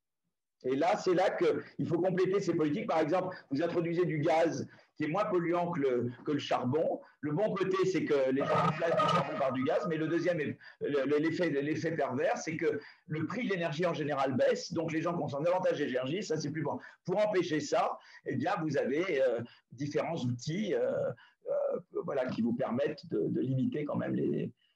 Et là, c'est là qu'il faut compléter ces politiques. Par exemple, vous introduisez du gaz qui est moins polluant que le charbon. Le bon côté, c'est que les gens remplacent du charbon par du gaz, mais le deuxième, l'effet pervers, c'est que le prix de l'énergie en général baisse, donc les gens consomment davantage d'énergie, ça c'est plus bon. Pour empêcher ça, eh bien, vous avez différents outils voilà, qui vous permettent de limiter quand même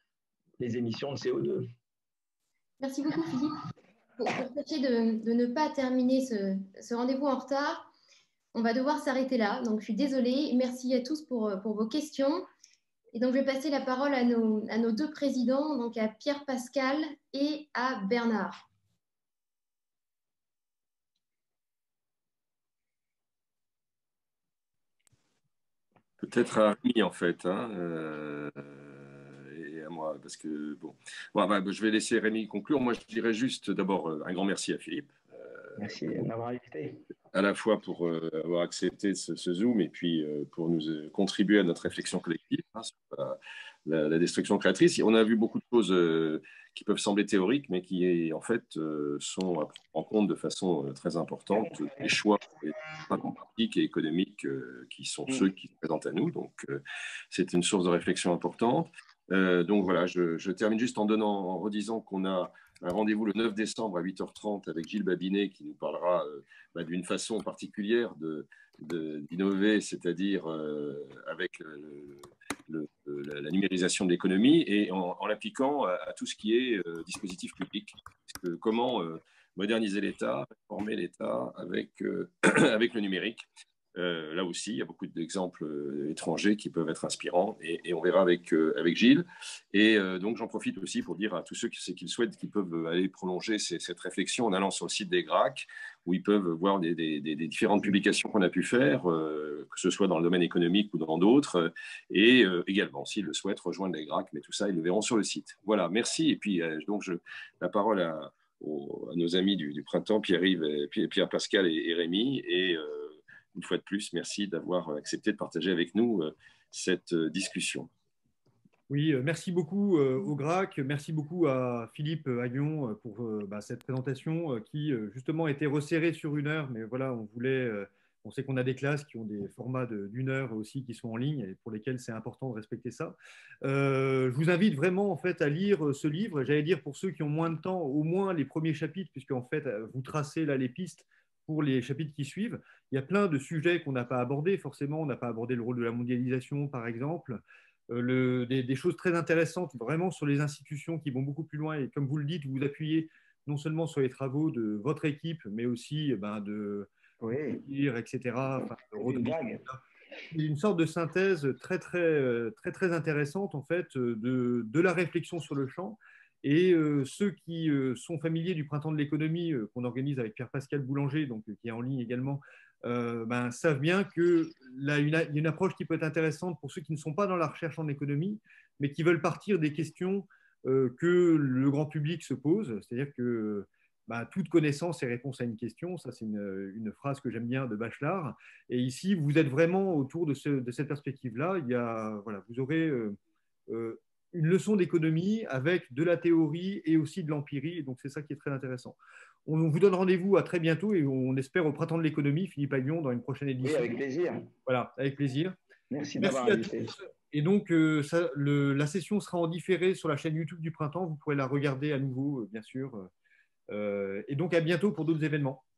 les émissions de CO2. Merci beaucoup, Philippe. Pour tâcher de ne pas terminer ce rendez-vous en retard, on va devoir s'arrêter là. Donc, je suis désolée. Merci à tous pour vos questions. Et donc, je vais passer la parole à nos deux présidents, donc à Pierre Pascal et à Bernard. Peut-être à Rémi, en fait, hein, et à moi, parce que, bon, je vais laisser Rémi conclure. Moi, je dirais juste d'abord un grand merci à Philippe. Merci de m'avoir invité. À la fois pour avoir accepté ce Zoom et puis pour nous contribuer à notre réflexion collective sur la destruction créatrice. On a vu beaucoup de choses qui peuvent sembler théoriques, mais qui en fait sont à prendre en compte de façon très importante les choix politiques et économiques qui sont ceux qui se présentent à nous. Donc c'est une source de réflexion importante. Donc voilà, je termine juste en redisant qu'on a un rendez-vous le 9 décembre à 8h30 avec Gilles Babinet qui nous parlera d'une façon particulière d'innover, c'est-à-dire avec la numérisation de l'économie et en l'appliquant à tout ce qui est dispositif public. Comment moderniser l'État, former l'État avec, avec le numérique. Là aussi, il y a beaucoup d'exemples étrangers qui peuvent être inspirants et on verra avec Gilles. Et donc, j'en profite aussi pour dire à tous ceux qui le souhaitent qu'ils peuvent aller prolonger cette réflexion en allant sur le site des GRAC, où ils peuvent voir des différentes publications qu'on a pu faire, que ce soit dans le domaine économique ou dans d'autres, et également, s'ils le souhaitent, rejoindre les GRAC, mais tout ça, ils le verront sur le site. Voilà, merci. Et puis, donc, la parole à nos amis du printemps, Pierre-Yves, Pierre Pascal et Rémi, et une fois de plus, merci d'avoir accepté de partager avec nous cette discussion. Oui, merci beaucoup au GRAC, merci beaucoup à Philippe Agnon pour cette présentation qui justement était resserrée sur 1 heure, mais voilà, on On sait qu'on a des classes qui ont des formats d'une heure aussi qui sont en ligne et pour lesquels c'est important de respecter ça. Je vous invite vraiment en fait à lire ce livre. J'allais dire pour ceux qui ont moins de temps, au moins les premiers chapitres, puisque en fait vous tracez là les pistes pour les chapitres qui suivent. Il y a plein de sujets qu'on n'a pas abordés. Forcément, on n'a pas abordé le rôle de la mondialisation, par exemple. Des choses très intéressantes vraiment sur les institutions qui vont beaucoup plus loin. Et comme vous le dites, vous vous appuyez non seulement sur les travaux de votre équipe, mais aussi de Oui. etc. Enfin, Une une sorte de synthèse très intéressante en fait de la réflexion sur le champ. Et ceux qui sont familiers du Printemps de l'économie qu'on organise avec Pierre-Pascal Boulanger, donc, qui est en ligne également, savent bien qu'il y a une approche qui peut être intéressante pour ceux qui ne sont pas dans la recherche en économie, mais qui veulent partir des questions que le grand public se pose. C'est-à-dire que toute connaissance est réponse à une question. Ça, c'est une phrase que j'aime bien de Bachelard. Et ici, vous êtes vraiment autour de cette perspective-là. Vous aurez une leçon d'économie avec de la théorie et aussi de l'empirie. Et donc, c'est ça qui est très intéressant. On vous donne rendez-vous à très bientôt et on espère au Printemps de l'économie, Philippe Agnon, dans une prochaine édition. Oui, avec plaisir. Voilà, avec plaisir. Merci d'avoir invité. Et donc, la session sera en différé sur la chaîne YouTube du Printemps. Vous pourrez la regarder à nouveau, bien sûr. Et donc, à bientôt pour d'autres événements.